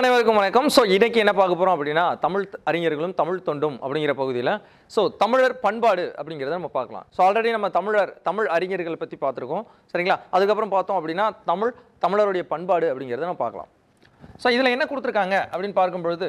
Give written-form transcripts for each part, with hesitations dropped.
அனைவருக்கும் வணக்கம். ஸோ இன்னைக்கு என்ன பார்க்க போகிறோம் அப்படின்னா தமிழ் அறிஞர்களும் தமிழ் தொண்டும் அப்படிங்கிற பகுதியில் ஸோ தமிழர் பண்பாடு அப்படிங்கிறத நம்ம பார்க்கலாம். ஸோ ஆல்ரெடி நம்ம தமிழ் அறிஞர்கள் பற்றி பார்த்துருக்கோம் சரிங்களா. அதுக்கப்புறம் பார்த்தோம் அப்படின்னா தமிழருடைய பண்பாடு அப்படிங்கிறத நம்ம பார்க்கலாம். ஸோ இதில் என்ன கொடுத்துருக்காங்க அப்படின்னு பார்க்கும்பொழுது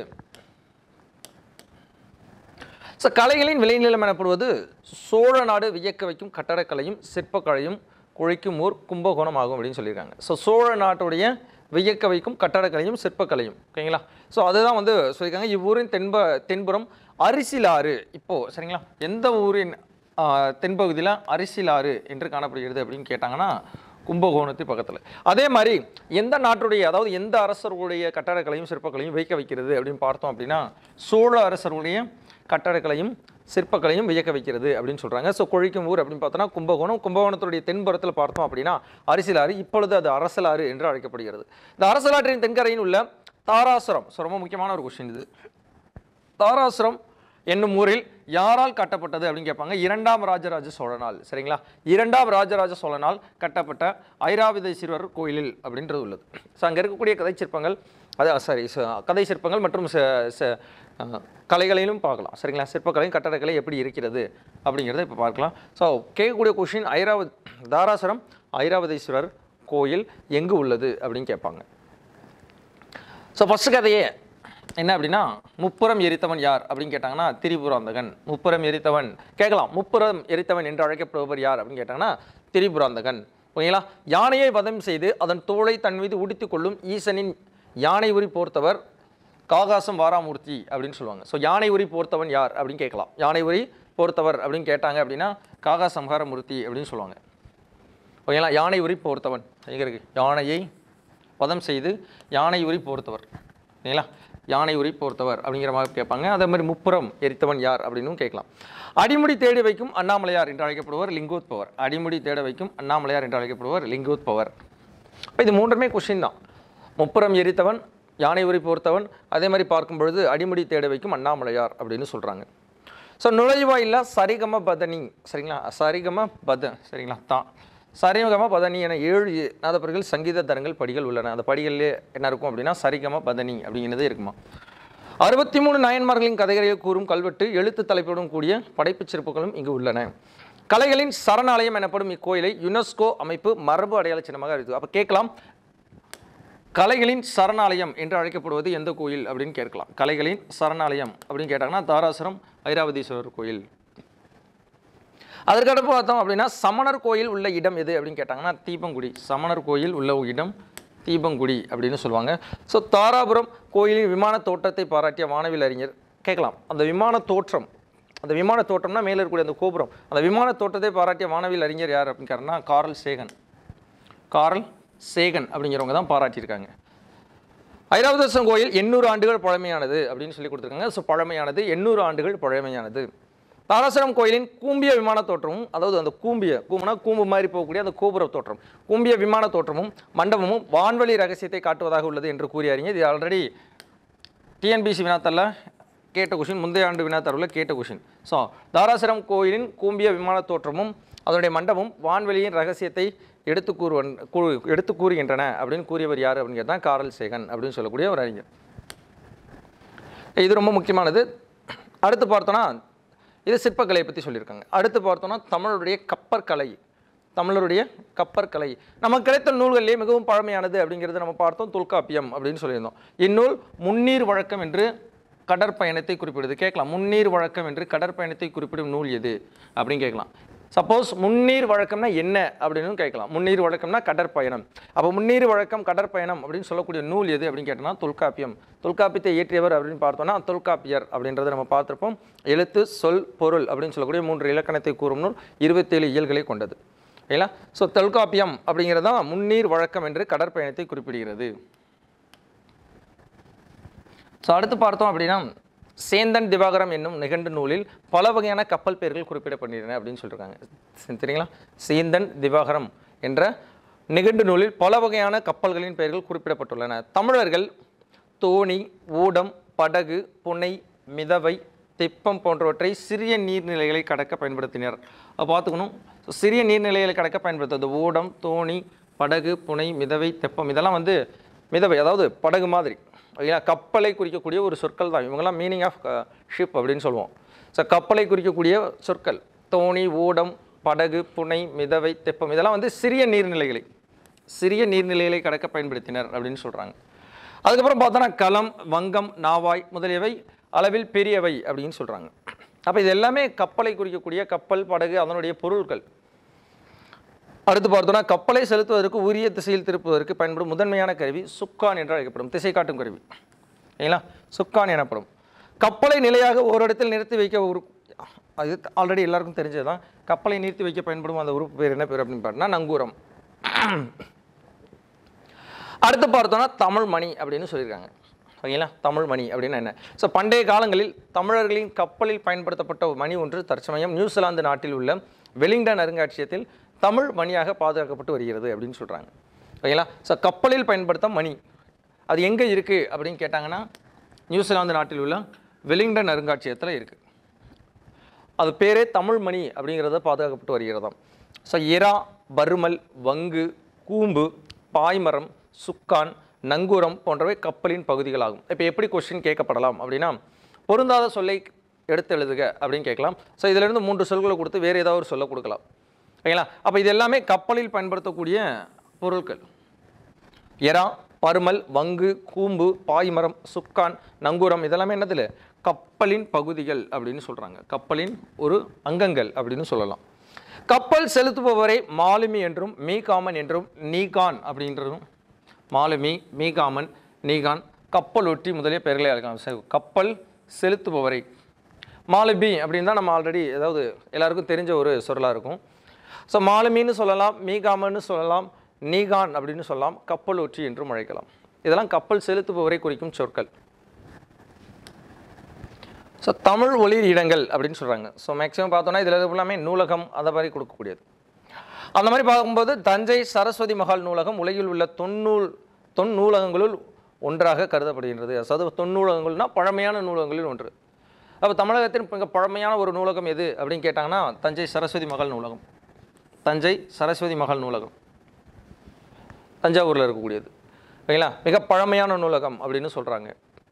ஸோ கலைகளின் விளைநிலம் எனப்படுவது சோழ நாடு வியக்க வைக்கும் கட்டடக்கலையும் சிற்பக்கலையும் கொழிக்கும் ஊர் கும்பகோணம் ஆகும் அப்படின்னு சொல்லியிருக்காங்க. ஸோ சோழ நாட்டுடைய வியக்க வைக்கும் கட்டடக்கலையும் சிற்பக்கலையும் ஓகேங்களா. ஸோ அதுதான் வந்து சொல்லியிருக்காங்க. இவ்வூரின் தென்புறம் அரிசிலாறு இப்போது சரிங்களா. எந்த ஊரின் தென்பகுதியில் அரிசிலாறு என்று காணப்படுகிறது அப்படின்னு கேட்டாங்கன்னா கும்பகோணத்து பக்கத்தில். அதே மாதிரி எந்த நாட்டுடைய அதாவது எந்த அரசர்களுடைய கட்டடக்கலையும் சிற்பக்கலையும் வைக்க வைக்கிறது அப்படின்னு பார்த்தோம் அப்படின்னா சோழ அரசர்களுடைய கட்டடக்கலையும் சிற்பக்கலையும் வியக்க வைக்கிறது அப்படின்னு சொல்கிறாங்க. ஸோ கொழிக்கும் ஊர் அப்படின்னு பார்த்தோன்னா கும்பகோணத்துடைய தென்புறத்தில் பார்த்தோம் அப்படின்னா அரிசிலாறு, இப்பொழுது அது அரசலாறு என்று அழைக்கப்படுகிறது. இந்த அரசலாற்றின் தென்கரையில் உள்ள தாராசுரம், ஸோ ரொம்ப முக்கியமான ஒரு கொஸ்டின் இது. தாராசுரம் என்னும் ஊரில் யாரால் கட்டப்பட்டது அப்படின்னு கேட்பாங்க. இரண்டாம் ராஜராஜ சோழனால் சரிங்களா. இரண்டாம் ராஜராஜ சோழனால் கட்டப்பட்ட ஐராவதீஸ்வரர் கோயிலில் அப்படின்றது உள்ளது. ஸோ அங்கே இருக்கக்கூடிய கதை சிற்பங்கள் மற்றும் கலைகளையும் பார்க்கலாம் சரிங்களா. சிற்பக்கலை கட்டடக்கலை எப்படி இருக்கிறது அப்படிங்கிறத இப்போ பார்க்கலாம். ஸோ கேட்கக்கூடிய கொஷின் தாராசுரம் ஐராவதீஸ்வரர் கோயில் எங்கு உள்ளது அப்படின்னு கேட்பாங்க. ஸோ ஃபஸ்ட்டு கதையே என்ன அப்படின்னா முப்புறம் எரித்தவன் யார் அப்படின்னு கேட்டாங்கன்னா திரிபுராந்தகன். முப்புறம் எரித்தவன் கேட்கலாம். முப்புறம் எரித்தவன் என்று அழைக்கப்படுபவர் யார் அப்படின்னு கேட்டாங்கன்னா திரிபுராந்தகன் ஓகேங்களா. யானையை வதம் செய்து அதன் தோலை தன் மீது உடித்து கொள்ளும் ஈசனின் யானை உரி போர்த்தவர் காகாசம் வாராமூர்த்தி அப்படின்னு சொல்லுவாங்க. ஸோ யானை உரி போர்த்தவன் யார் அப்படின்னு கேட்கலாம். யானை உரி போர்த்தவர் அப்படின்னு கேட்டாங்க அப்படின்னா காகாசம்ஹாரமூர்த்தி அப்படின்னு சொல்லுவாங்க ஓகேங்களா. யானை உரி போர்த்தவன் எங்கே இருக்குது? யானையை வதம் செய்து யானை உரி போர்த்தவர் ஓகேங்களா. யானை உரி போர்த்தவர் அப்படிங்கிற மாதிரி கேட்பாங்க. அதே மாதிரி முப்புறம் எரித்தவன் யார் அப்படின்னு கேட்கலாம். அடிமுடி தேடி வைக்கும் அண்ணாமலையார் என்று அழைக்கப்படுவர் லிங்கோத்பவர். அடிமுடி தேட வைக்கும் அண்ணாமலையார் என்று அழைக்கப்படுவர் லிங்கோத்பவர். இப்போ இது மூன்றுமே கொஸ்டின் தான். முப்புறம் எரித்தவன், யானை உரி போர்த்தவன், அதே மாதிரி பார்க்கும் பொழுது அடிமுடி தேட வைக்கும் அண்ணாமலையார் அப்படின்னு சொல்கிறாங்க. ஸோ நுழைவாயில்லா சரிகம பதனி சரிங்களா. சரிகம சரிங்களா தான் சரிகம பதனி என 7 நாதப்பர்கள் சங்கீத தரங்கள் படிகள் உள்ளன. அந்த படிகளிலே என்ன இருக்கும் அப்படின்னா சரிகம பதனி அப்படிங்கிறதே இருக்குமா. 63 நாயன்மார்களின் கதைகளை கூறும் கல்வெட்டு எழுத்து தலைப்புடன் கூடிய படைப்புச் சிறப்புகளும் இங்கு உள்ளன. கலைகளின் சரணாலயம் எனப்படும் இக்கோயிலை யுனெஸ்கோ அமைப்பு மரபு அடையாள சின்னமாக அறிவித்தது. அப்போ கேட்கலாம், கலைகளின் சரணாலயம் என்று அழைக்கப்படுவது எந்த கோயில் அப்படின்னு கேட்கலாம். கலைகளின் சரணாலயம் அப்படின்னு கேட்டாங்கன்னா தாராசுரம் ஐராவதீஸ்வரர் கோயில். அதற்கடுத்து பார்த்தோம் அப்படின்னா சமணர் கோயில் உள்ள இடம் எது அப்படின்னு கேட்டாங்கன்னா தீபங்குடி. சமணர் கோயில் உள்ள இடம் தீபங்குடி அப்படின்னு சொல்லுவாங்க. ஸோ தாராபுரம் கோயிலின் விமான தோற்றத்தை பாராட்டிய வானவில் அறிஞர் கேட்கலாம். அந்த விமான தோற்றம்னா மேலே இருக்கக்கூடிய அந்த கோபுரம், அந்த விமான தோற்றத்தை பாராட்டிய வானவில் அறிஞர் யார் அப்படின்னு கேட்டாங்கன்னா காரல் சேகன் அப்படிங்கிறவங்க தான் பாராட்டியிருக்காங்க. ஐராவதீஸ்வரர் கோயில் 800 ஆண்டுகள் பழமையானது அப்படின்னு சொல்லி கொடுத்துருக்காங்க. ஸோ பழமையானது 800 ஆண்டுகள் பழமையானது. தாராசுரம் கோயிலின் கூம்பிய விமான தோற்றமும், அதாவது அந்த கூம்பு மாதிரி போகக்கூடிய அந்த கோபுர தோற்றம், கூம்பிய விமான தோற்றமும் மண்டபமும் வான்வெளி ரகசியத்தை காட்டுவதாக உள்ளது என்று கூறிய அறிஞர். இது ஆல்ரெடி TNPSC வினாத்தாளில் கேட்ட கொஷின், முந்தைய ஆண்டு வினாத்தாளில் கேட்ட கொஷின். ஸோ தாராசுரம் கோயிலின் கூம்பிய விமான தோற்றமும் அதனுடைய மண்டபம் வான்வெளியின் ரகசியத்தை எடுத்து கூறுகின்றன அப்படின்னு கூறியவர் யார் அப்படின்னு கேட்டால் காரல் சேகன் அப்படின்னு சொல்லக்கூடிய ஒரு அறிஞர். இது ரொம்ப முக்கியமானது. அடுத்து பார்த்தோன்னா இது சிற்பக்கலையை பற்றி சொல்லியிருக்காங்க. அடுத்து பார்த்தோன்னா தமிழருடைய கப்பற்கலை நமக்கு கிடைத்த நூல்களிலே மிகவும் பழமையானது அப்படிங்கிறது நம்ம பார்த்தோம். தொல்காப்பியம் அப்படின்னு சொல்லியிருந்தோம். இந்நூல் முன்னீர் வழக்கம் என்று கடற்பயணத்தை குறிப்பிடுது. கேட்கலாம், முன்னீர் வழக்கம் என்று கடற்பயணத்தை குறிப்பிடும் நூல் எது அப்படின்னு கேட்கலாம். சப்போஸ் முன்னீர் வழக்கம்னா என்ன அப்படின்னு கேட்கலாம். முன்னீர் வழக்கம்னா கடற்பயணம். அப்போ முன்னீர் வழக்கம் கடற்பயணம் அப்படின்னு சொல்லக்கூடிய நூல் எது அப்படின்னு கேட்டோம்னா தொல்காப்பியம். தொல்காப்பியத்தை இயற்றியவர் அப்படின்னு பார்த்தோம்னா தொல்காப்பியர் அப்படின்றத நம்ம பார்த்துருப்போம். எழுத்து, சொல், பொருள் அப்படின்னு சொல்லக்கூடிய 3 இலக்கணத்தை கூறும் நூல் 27 இயல்களை கொண்டது இல்லைங்களா. ஸோ தொல்காப்பியம் அப்படிங்கிறது தான் முன்னீர் வழக்கம் என்று கடற்பயணத்தை குறிப்பிடுகிறது. ஸோ அடுத்து பார்த்தோம் அப்படின்னா சேந்தன் திவாகரம் என்னும் நிகண்டு நூலில் பல வகையான கப்பல் பெயர்கள் குறிப்பிடப்படுகின்றன அப்படின்னு சொல்லியிருக்காங்க. சரிங்களா. சேந்தன் திவாகரம் என்ற நிகண்டு நூலில் பல வகையான கப்பல்களின் பெயர்கள் குறிப்பிடப்பட்டுள்ளன. தமிழர்கள் தோணி, ஊடம், படகு, புனை, மிதவை, தெப்பம் போன்றவற்றை சிறிய நீர்நிலைகளை கடக்க பயன்படுத்தினர். பார்த்துக்கணும், சிறிய நீர்நிலைகளை கடக்க பயன்படுத்துறது ஓடம், தோணி, படகு, புனை, மிதவை, தெப்பம். இதெல்லாம் வந்து மிதவை, அதாவது படகு மாதிரி ஓகேங்களா? கப்பலை குறிக்கக்கூடிய ஒரு சொற்கள் தான் இவங்கெல்லாம். மீனிங் ஆஃப் ஷிப் அப்படின்னு சொல்லுவோம். ஸோ கப்பலை குறிக்கக்கூடிய சொற்கள் தோணி, ஓடம், படகு, புனை, மிதவை, தெப்பம் இதெல்லாம் வந்து சிறிய நீர்நிலைகளை கடக்க பயன்படுத்தினர் அப்படின்னு சொல்கிறாங்க. அதுக்கப்புறம் பார்த்தோன்னா களம், வங்கம், நாவாய் முதலியவை அளவில் பெரியவை அப்படின்னு சொல்கிறாங்க. அப்போ இது எல்லாமே கப்பலை குறிக்கக்கூடிய கப்பல், படகு அதனுடைய பொருட்கள். அடுத்து பார்த்தோன்னா கப்பலை செலுத்துவதற்கு உரிய திசையில் திருப்புவதற்கு பயன்படும் முதன்மையான கருவி சுக்கான் என்று அழைக்கப்படும், திசை காட்டும் கருவி. சரிங்களா? சுக்கான் எனப்படும். கப்பலை நிலையாக ஓரிடத்தில் நிறுத்தி வைக்க அது ஆல்ரெடி எல்லாருக்கும் தெரிஞ்சது தான். கப்பலை நிறுத்தி வைக்க பயன்படும் அந்த உறுப்பு பேர் என்ன பேர் அப்படின்னு பார்த்தோன்னா நங்கூரம். அடுத்து பார்த்தோன்னா தமிழ் மணி அப்படின்னு சொல்லியிருக்காங்க. ஓகேங்களா? தமிழ் மணி அப்படின்னா என்ன? ஸோ பண்டைய காலங்களில் தமிழர்களின் கப்பலில் பயன்படுத்தப்பட்ட மணி ஒன்று தற்சமயம் நியூசிலாந்து நாட்டில் உள்ள வெலிங்டன் அருங்காட்சியகத்தில் தமிழ் மணியாக பாதுகாக்கப்பட்டு வருகிறது அப்படின்னு சொல்கிறாங்க. ஓகேங்களா? ஸோ கப்பலில் பயன்படுத்த மணி அது எங்கே இருக்குது அப்படின்னு கேட்டாங்கன்னா நியூசிலாந்து நாட்டில் உள்ள வெலிங்டன் அருங்காட்சியகத்தில் இருக்குது. அது பேரே தமிழ் மணி அப்படிங்கிறத பாதுகாக்கப்பட்டு வருகிறதாம். ஸோ எரா, பருமல், வங்கு, கூம்பு, பாய்மரம், சுக்கான், நங்கூரம் போன்றவை கப்பலின் பகுதிகளாகும். இப்போ எப்படி கொஸ்டின் கேட்கப்படலாம் அப்படின்னா பொருந்தாத சொல்லை எடுத்து எழுதுக அப்படின்னு கேட்கலாம். ஸோ இதிலிருந்து 3 சொல்களை கொடுத்து வேறு ஏதாவது ஒரு சொல்ல கொடுக்கலாம். ஓகேங்களா? அப்போ இது எல்லாமே கப்பலில் பயன்படுத்தக்கூடிய பொருட்கள். எரா, பருமல், வங்கு, கூம்பு, பாய்மரம், சுக்கான், நங்கூரம் இதெல்லாமே என்னதில் கப்பலின் பகுதிகள் அப்படின்னு சொல்கிறாங்க. கப்பலின் ஒரு அங்கங்கள் அப்படின்னு சொல்லலாம். கப்பல் செலுத்துபவரை மாலுமி என்றும் மீகாமன் என்றும் நீகான் அப்படின்றதும் மாலுமி, மீகாமன், நீகான், கப்பல் ஒட்டி முதலிய பெயர்களை அழைக்கலாம். கப்பல் செலுத்துபவரை மாலுமி அப்படின்னு தான் நம்ம ஆல்ரெடி ஏதாவது எல்லாருக்கும் தெரிஞ்ச ஒரு சொல்லாக இருக்கும். ஸோ மாலுமின்னு சொல்லலாம், மீகாமன்னு சொல்லலாம், நீகான் அப்படின்னு சொல்லலாம், கப்பல் ஒற்றி என்றும் அழைக்கலாம். இதெல்லாம் கப்பல் செலுத்துபவரை குறிக்கும் சொற்கள். ஸோ தமிழ் ஒளிர் இடங்கள் அப்படின்னு சொல்கிறாங்க. ஸோ மேக்ஸிமம் பார்த்தோன்னா இதில் எல்லாமே நூலகம் அந்த மாதிரி கொடுக்கக்கூடியது. அந்த மாதிரி பார்க்கும்போது தஞ்சை சரஸ்வதி மகால் நூலகம் உலகில் உள்ள தொன்னூலகங்களுள் ஒன்றாக கருதப்படுகின்றது. அதாவது தொன்னூலகங்கள்னால் பழமையான நூலகங்களில் ஒன்று. அப்போ தமிழகத்தின் மிக பழமையான ஒரு நூலகம் எது அப்படின்னு கேட்டாங்கன்னா தஞ்சை சரஸ்வதி மகால் நூலகம். தஞ்சை சரஸ்வதி மகால் நூலகம் தஞ்சாவூரில் இருக்கக்கூடியது. ஓகேங்களா? மிக பழமையான நூலகம் அப்படின்னு சொல்கிறாங்க.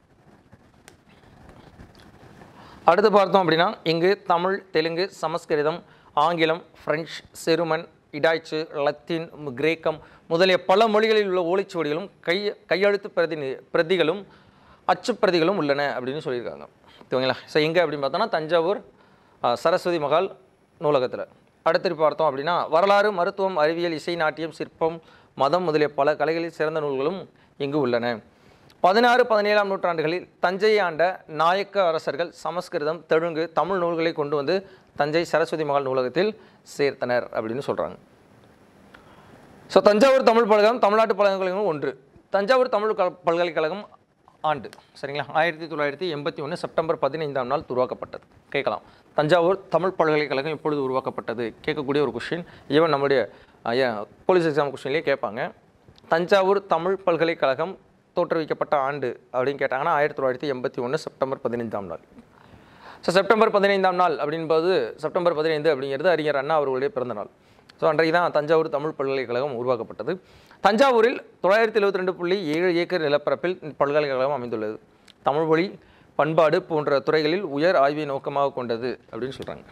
அடுத்து பார்த்தோம் அப்படின்னா இங்கு தமிழ், தெலுங்கு, சமஸ்கிருதம், ஆங்கிலம், பிரெஞ்சு, செருமன், இடாய்ச்சு, லத்தீன், கிரேக்கம் முதலிய பல மொழிகளில் உள்ள ஓலைச்சுவடிகளும் கையெழுத்து பிரதிகளும் அச்சுப்பிரதிகளும் உள்ளன அப்படின்னு சொல்லியிருக்காங்க. ஓகேங்களா? ஸோ எங்கே அப்படின்னு பார்த்தோன்னா தஞ்சாவூர் சரஸ்வதி மகால் நூலகத்தில். அடுத்து பார்த்தோம் அப்படின்னா வரலாறு, மருத்துவம், அறிவியல், இசை, நாட்டியம், சிற்பம், மதம் முதலிய பல கலைகளில் சிறந்த நூல்களும் இங்கு உள்ளன. 16, 17ஆம் நூற்றாண்டுகளில் தஞ்சையை ஆண்ட நாயக்க அரசர்கள் சமஸ்கிருதம், தெலுங்கு, தமிழ் நூல்களை கொண்டு வந்து தஞ்சை சரஸ்வதி மகால் நூலகத்தில் சேர்த்தனர் அப்படின்னு சொல்கிறாங்க. ஸோ தஞ்சாவூர் தமிழ் பல்கலைக்கழகம் தமிழ்நாட்டு பல்கலைக்கழகம் ஒன்று. தஞ்சாவூர் தமிழ் பல்கலைக்கழகம் ஆண்டு சரிங்களா 1981 செப்டம்பர் 15ஆம் நாள் உருவாக்கப்பட்டது. கேட்கலாம், தஞ்சாவூர் தமிழ் பல்கலைக்கழகம் எப்பொழுது உருவாக்கப்பட்டது கேட்கக்கூடிய ஒரு கொஸ்டின். ஈவன் நம்முடைய போலீஸ் எக்ஸாம் கொஸ்டின்லேயே கேட்பாங்க. தஞ்சாவூர் தமிழ் பல்கலைக்கழகம் தோற்றுவிக்கப்பட்ட ஆண்டு அப்படின்னு கேட்டாங்கன்னா 1981 செப்டம்பர் 15ஆம் நாள். ஸோ செப்டம்பர் 15ஆம் நாள் அப்படின்போது செப்டம்பர் 15 அப்படிங்கிறது அறிஞர் அண்ணா அவர்களுடைய பிறந்த நாள். ஸோ அன்றைக்கு தான் தஞ்சாவூர் தமிழ் பல்கலைக்கழகம் உருவாக்கப்பட்டது. தஞ்சாவூரில் 972.7 ஏக்கர் நிலப்பரப்பில் பல்கலைக்கழகம் அமைந்துள்ளது. தமிழ் மொழி, பண்பாடு போன்ற துறைகளில் உயர் ஆய்வை நோக்கமாக கொண்டது அப்படின்னு சொல்கிறாங்க.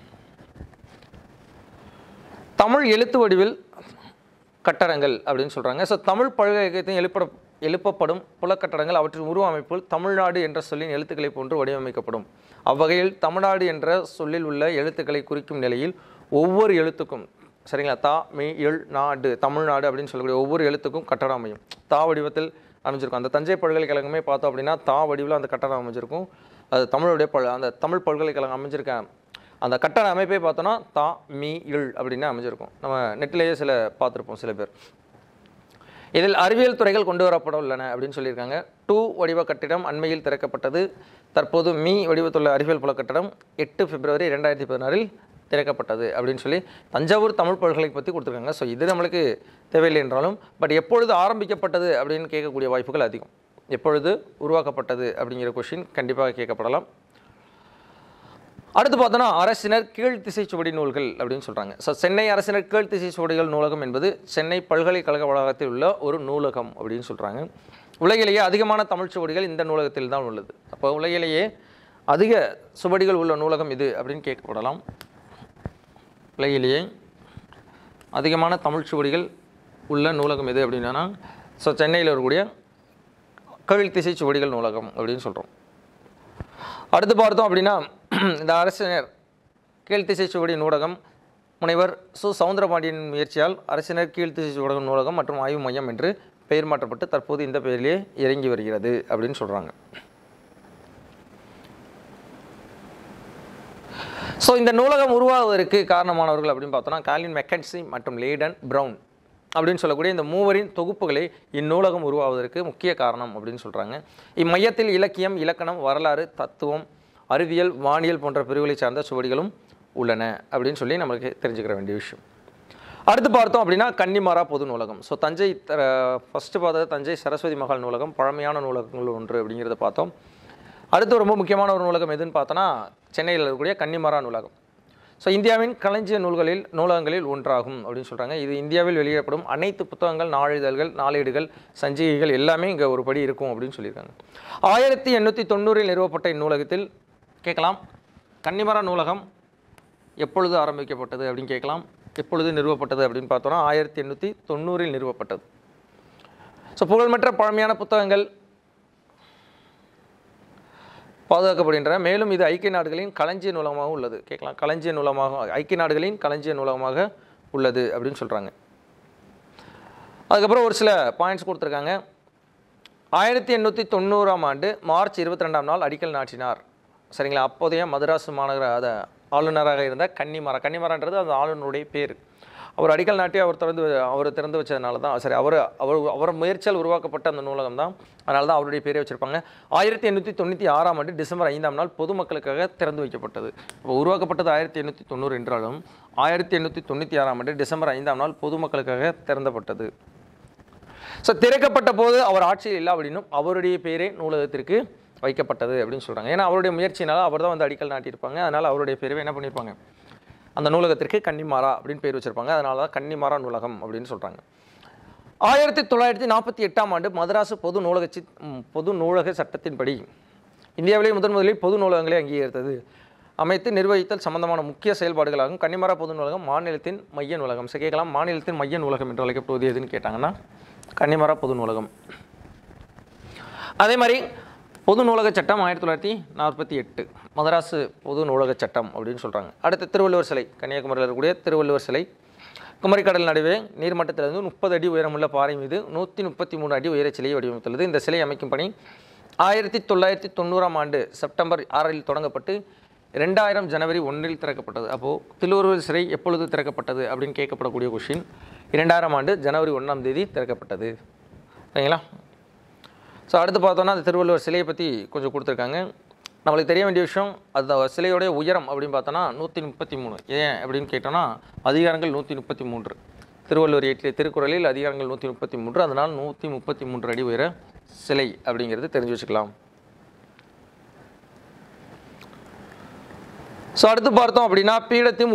தமிழ் எழுத்து வடிவில் கட்டடங்கள் அப்படின்னு சொல்கிறாங்க. ஸோ தமிழ் பல்கலைக்கழகத்தின் எழுப்பப்படும் புலக்கட்டடங்கள் அவற்றின் உருவ அமைப்புகள் தமிழ்நாடு என்ற சொல்லின் எழுத்துக்களை போன்று வடிவமைக்கப்படும். அவ்வகையில் தமிழ்நாடு என்ற சொல்லில் உள்ள எழுத்துக்களை குறிக்கும் நிலையில் ஒவ்வொரு எழுத்துக்கும் சரிங்களா தா, மீ, எள், நாடு, தமிழ்நாடு அப்படின்னு சொல்லக்கூடிய ஒவ்வொரு எழுத்துக்கும் கட்டடம் அமையும். தா வடிவத்தில் அமைஞ்சிருக்கும். அந்த தஞ்சை பல்கலைக்கழகமே பார்த்தோம் அப்படின்னா தா வடிவில் அந்த கட்டடம் அமைஞ்சிருக்கும். அது தமிழுடைய அந்த தமிழ் பல்கலைக்கழகம் அமைஞ்சிருக்க அந்த கட்டட அமைப்பே பார்த்தோன்னா தா, மீ, எள் அப்படின்னு அமைஞ்சிருக்கும். நம்ம நெட்டிலேயே பார்த்துருப்போம் சில பேர். இதில் அறிவியல் துறைகள் கொண்டு வரப்பட உள்ளன அப்படின்னு சொல்லியிருக்காங்க. 2 வடிவ கட்டிடம் அண்மையில் திறக்கப்பட்டது. தற்போது மீ வடிவத்துள்ள அறிவியல் புல கட்டடம் 8 பிப்ரவரி 2016 திறக்கப்பட்டது அப்படின்னு சொல்லி தஞ்சாவூர் தமிழ் பல்கலைக்கழகம் பற்றி கொடுத்துருக்காங்க. ஸோ இது நம்மளுக்கு தேவையில்லை என்றாலும் பட் எப்பொழுது ஆரம்பிக்கப்பட்டது அப்படின்னு கேட்கக்கூடிய வாய்ப்புகள் அதிகம். எப்பொழுது உருவாக்கப்பட்டது அப்படிங்கிற கொஷின் கண்டிப்பாக கேட்கப்படலாம். அடுத்து பார்த்தோன்னா அரசினர் கீழ்த்திசை சுவடி நூல்கள் அப்படின்னு சொல்கிறாங்க. ஸோ சென்னை அரசினர் கீழ்த்திசை சுவடிகள் நூலகம் என்பது சென்னை பல்கலைக்கழக வளாகத்தில் உள்ள ஒரு நூலகம் அப்படின்னு சொல்கிறாங்க. உலகிலேயே அதிகமான தமிழ் சுவடிகள் இந்த நூலகத்தில் தான் உள்ளது. அப்போ உலகிலேயே அதிக சுவடிகள் உள்ள நூலகம் இது அப்படின்னு கேட்கப்படலாம். உலகிலேயே அதிகமான தமிழ் சுவடிகள் உள்ள நூலகம் எது அப்படின்னா ஸோ சென்னையில் இருக்கக்கூடிய கீழ்த்திசை சுவடிகள் நூலகம் அப்படின்னு சொல்கிறோம். அடுத்து பார்த்தோம் அப்படின்னா இந்த அரசினர் கீழ்த்திசை சுவடி நூலகம் முனைவர் சு சவுந்தரபாண்டியன் முயற்சியால் அரசினர் கீழ்த்திசை சுவடி நூலகம் மற்றும் ஆய்வு மையம் என்று பெயர் மாற்றப்பட்டு தற்போது இந்த பெயரிலே இறங்கி வருகிறது அப்படின்னு சொல்கிறாங்க. ஸோ இந்த நூலகம் உருவாவதற்கு காரணமானவர்கள் அப்படின்னு பார்த்தோன்னா காலின் மெக்கன்சி மற்றும் லேடன் ப்ரவுன் அப்படின்னு சொல்லக்கூடிய இந்த மூவரின் தொகுப்புகளே இந்நூலகம் உருவாவதற்கு முக்கிய காரணம் அப்படின்னு சொல்கிறாங்க. இம்மையத்தில் இலக்கியம், இலக்கணம், வரலாறு, தத்துவம், அறிவியல், வானியல் போன்ற பிரிவுகளை சார்ந்த சுவடிகளும் உள்ளன அப்படின்னு சொல்லி நமக்கு தெரிஞ்சுக்கிற வேண்டிய விஷயம். அடுத்து பார்த்தோம் அப்படின்னா கன்னிமாரா பொது நூலகம். ஸோ தஞ்சை ஃபஸ்ட்டு பார்த்தது தஞ்சை சரஸ்வதி மகால் நூலகம் பழமையான நூலகங்கள் ஒன்று அப்படிங்கிறத பார்த்தோம். அடுத்து ரொம்ப முக்கியமான ஒரு நூலகம் எதுன்னு பார்த்தோன்னா சென்னையில் இருக்கக்கூடிய கன்னிமாரா நூலகம். ஸோ இந்தியாவின் களஞ்சிய நூலகங்களில் ஒன்றாகும் அப்படின்னு சொல்கிறாங்க. இது இந்தியாவில் வெளியிடப்படும் அனைத்து புத்தகங்கள், நாளிதழ்கள், நாளேடுகள், சஞ்சிகைகள் எல்லாமே இங்கே ஒரு படி இருக்கும் அப்படின்னு சொல்லியிருக்காங்க. 1890 நிறுவப்பட்ட இந்நூலகத்தில் கேட்கலாம் கன்னிமாரா நூலகம் எப்பொழுது ஆரம்பிக்கப்பட்டது அப்படின்னு கேட்கலாம். எப்பொழுது நிறுவப்பட்டது அப்படின்னு பார்த்தோன்னா 1890 நிறுவப்பட்டது. ஸோ புகழ்பெற்ற பழமையான புத்தகங்கள் பாதுகாக்கப்படுகின்றன. மேலும் இது ஐக்கிய நாடுகளின் களஞ்சிய நூலகமாக உள்ளது. கேட்கலாம் களஞ்சிய நூலகமாக ஐக்கிய நாடுகளின் களஞ்சிய நூலகமாக உள்ளது அப்படின்னு சொல்கிறாங்க. அதுக்கப்புறம் ஒரு சில பாயிண்ட்ஸ் கொடுத்துருக்காங்க. 1890ஆம் ஆண்டு மார்ச் 22ஆம் நாள் அடிக்கல் நாட்டினார். சரிங்களா? அப்போதைய மதராஸ் மாநகர ஆளுநராக இருந்த கன்னிமாரான்றது அந்த ஆளுநருடைய பேர். அவர் அடிக்கல் நாட்டி அவர் திறந்து வச்சதுனால தான் சரி அவர் முயற்சியால் உருவாக்கப்பட்ட அந்த நூலகம் தான். அதனால தான் அவருடைய பேரை வச்சுருப்பாங்க. 1896ஆம் ஆண்டு டிசம்பர் 5ஆம் நாள் பொதுமக்களுக்காக திறந்து வைக்கப்பட்டது. இப்போ உருவாக்கப்பட்டது 1890 என்றாலும் 1896ஆம் ஆண்டு டிசம்பர் 5ஆம் நாள் பொதுமக்களுக்காக திறந்தப்பட்டது. ஸோ திறக்கப்பட்ட போது அவர் ஆட்சியில் இல்லை அப்படின்னும் அவருடைய பேரே நூலகத்திற்கு வைக்கப்பட்டது அப்படின்னு சொல்கிறாங்க. ஏன்னா அவருடைய முயற்சியினால் அவர் தான் வந்து அடிக்கல் நாட்டியிருப்பாங்க. அதனால் அவருடைய பேரவை என்ன பண்ணியிருப்பாங்க, அந்த நூலகத்திற்கு கன்னிமாரா அப்படின்னு பேர் வச்சுருப்பாங்க. அதனால தான் கன்னிமாரா நூலகம் அப்படின்னு சொல்கிறாங்க. 1948ஆம் ஆண்டு மதராசு பொது நூலக சட்டத்தின்படி இந்தியாவிலே முதலில் பொது நூலகங்களை அங்கீகரித்தது. அமைத்து நிர்வகித்தல் சம்பந்தமான முக்கிய செயல்பாடுகளாகும் கன்னிமாரா பொது நூலகம் மாநிலத்தின் மைய நூலகம். சரி கேட்கலாம் மாநிலத்தின் மைய நூலகம் என்று அழைக்கப்படுவது எதுன்னு கேட்டாங்கன்னா கன்னிமாரா பொது நூலகம். அதே மாதிரி பொது நூலக சட்டம் 1948 மதராசு பொது நூலக சட்டம் அப்படின்னு சொல்கிறாங்க. அடுத்து திருவள்ளுவர் சிலை, கன்னியாகுமரியில் இருக்கக்கூடிய திருவள்ளுவர் சிலை குமரிக்கடல் நடுவே நீர்மட்டத்திலிருந்து 30 அடி உயரமுள்ள பாறை மீது 133 அடி உயர சிலையை வடிவமைத்துள்ளது. இந்த சிலை அமைக்கும் பணி 1990ஆம் ஆண்டு செப்டம்பர் 6இல் தொடங்கப்பட்டு 2000 ஜனவரி 1இல் திறக்கப்பட்டது. அப்போது திருவள்ளுவர் சிலை எப்பொழுது திறக்கப்பட்டது அப்படின்னு கேட்கப்படக்கூடிய கொஷின் 2000ஆம் ஆண்டு ஜனவரி 1ஆம் தேதி திறக்கப்பட்டது. சரிங்களா? ஸோ அடுத்து பார்த்தோன்னா அந்த திருவள்ளுவர் சிலையை பற்றி கொஞ்சம் கொடுத்துருக்காங்க. நம்மளுக்கு தெரிய வேண்டிய விஷயம் அந்த சிலையோடைய உயரம் அப்படின்னு பார்த்தோன்னா 133. ஏன் அப்படின்னு கேட்டோன்னா அதிகாரங்கள் 133. திருவள்ளுவர் இயற்றிய திருக்குறளில் அதிகாரங்கள் 133. அதனால் 133 அடி உயர சிலை அப்படிங்கிறது தெரிஞ்சு வச்சுக்கலாம். ஸோ அடுத்து பார்த்தோம் அப்படின்னா பீடத்தையும்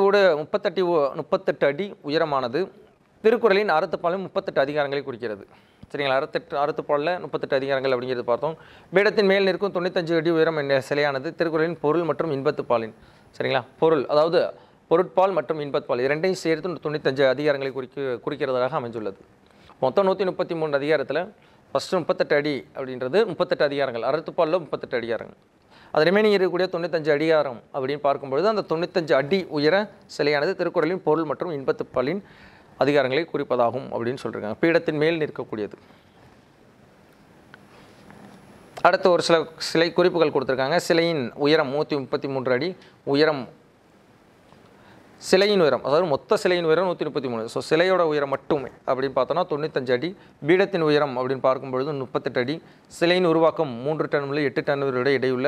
38 அடி உயரமானது. திருக்குறளின் அறத்துப்பாலும் 38 அதிகாரங்களை குறிக்கிறது. சரிங்களா? அறத்துப்பாலில் 38 அதிகாரங்கள் அப்படிங்கிறது பார்த்தோம். பீடத்தின் மேல் நிற்கும் 95 அடி உயரம் என்ற சிலையானது திருக்குறளின் பொருள் மற்றும் இன்பத்துப்பாலின் சரிங்களா பொருள் அதாவது பொருட்பால் மற்றும் இன்பத்துப்பால் இரண்டையும் சேர்த்து 95 அதிகாரங்களை குறிக்கிறதாக அமைஞ்சுள்ளது. மொத்தம் 133 அதிகாரத்தில் ஃபஸ்ட்டு 38 அடி அப்படின்றது 38 அதிகாரங்கள். அறத்துப்பாலில் 38 அதிகாரங்கள். அது ரிமைனிங் இருக்கக்கூடிய 95 அதிகாரம் அப்படின்னு பார்க்கும்பொழுது அந்த 95 அடி உயர சிலையானது திருக்குறளின் பொருள் மற்றும் இன்பத்துப்பாலின் அதிகாரங்களை குறிப்பதாகும் அப்படின்னு சொல்லியிருக்காங்க. பீடத்தின் மேல் நிற்கக்கூடியது. அடுத்து ஒரு சில சிலை குறிப்புகள் கொடுத்துருக்காங்க. சிலையின் உயரம் 133 அடி உயரம். சிலையின் உயரம் அதாவது மொத்த சிலையின் உயரம் 133. ஸோ சிலையோட உயரம் மட்டுமே அப்படின்னு பார்த்தோன்னா 95 அடி. பீடத்தின் உயரம் அப்படின்னு பார்க்கும்பொழுது 38 அடி. சிலையின் உருவாக்கம் 3 டன் முதல் 8 டன் இடையுள்ள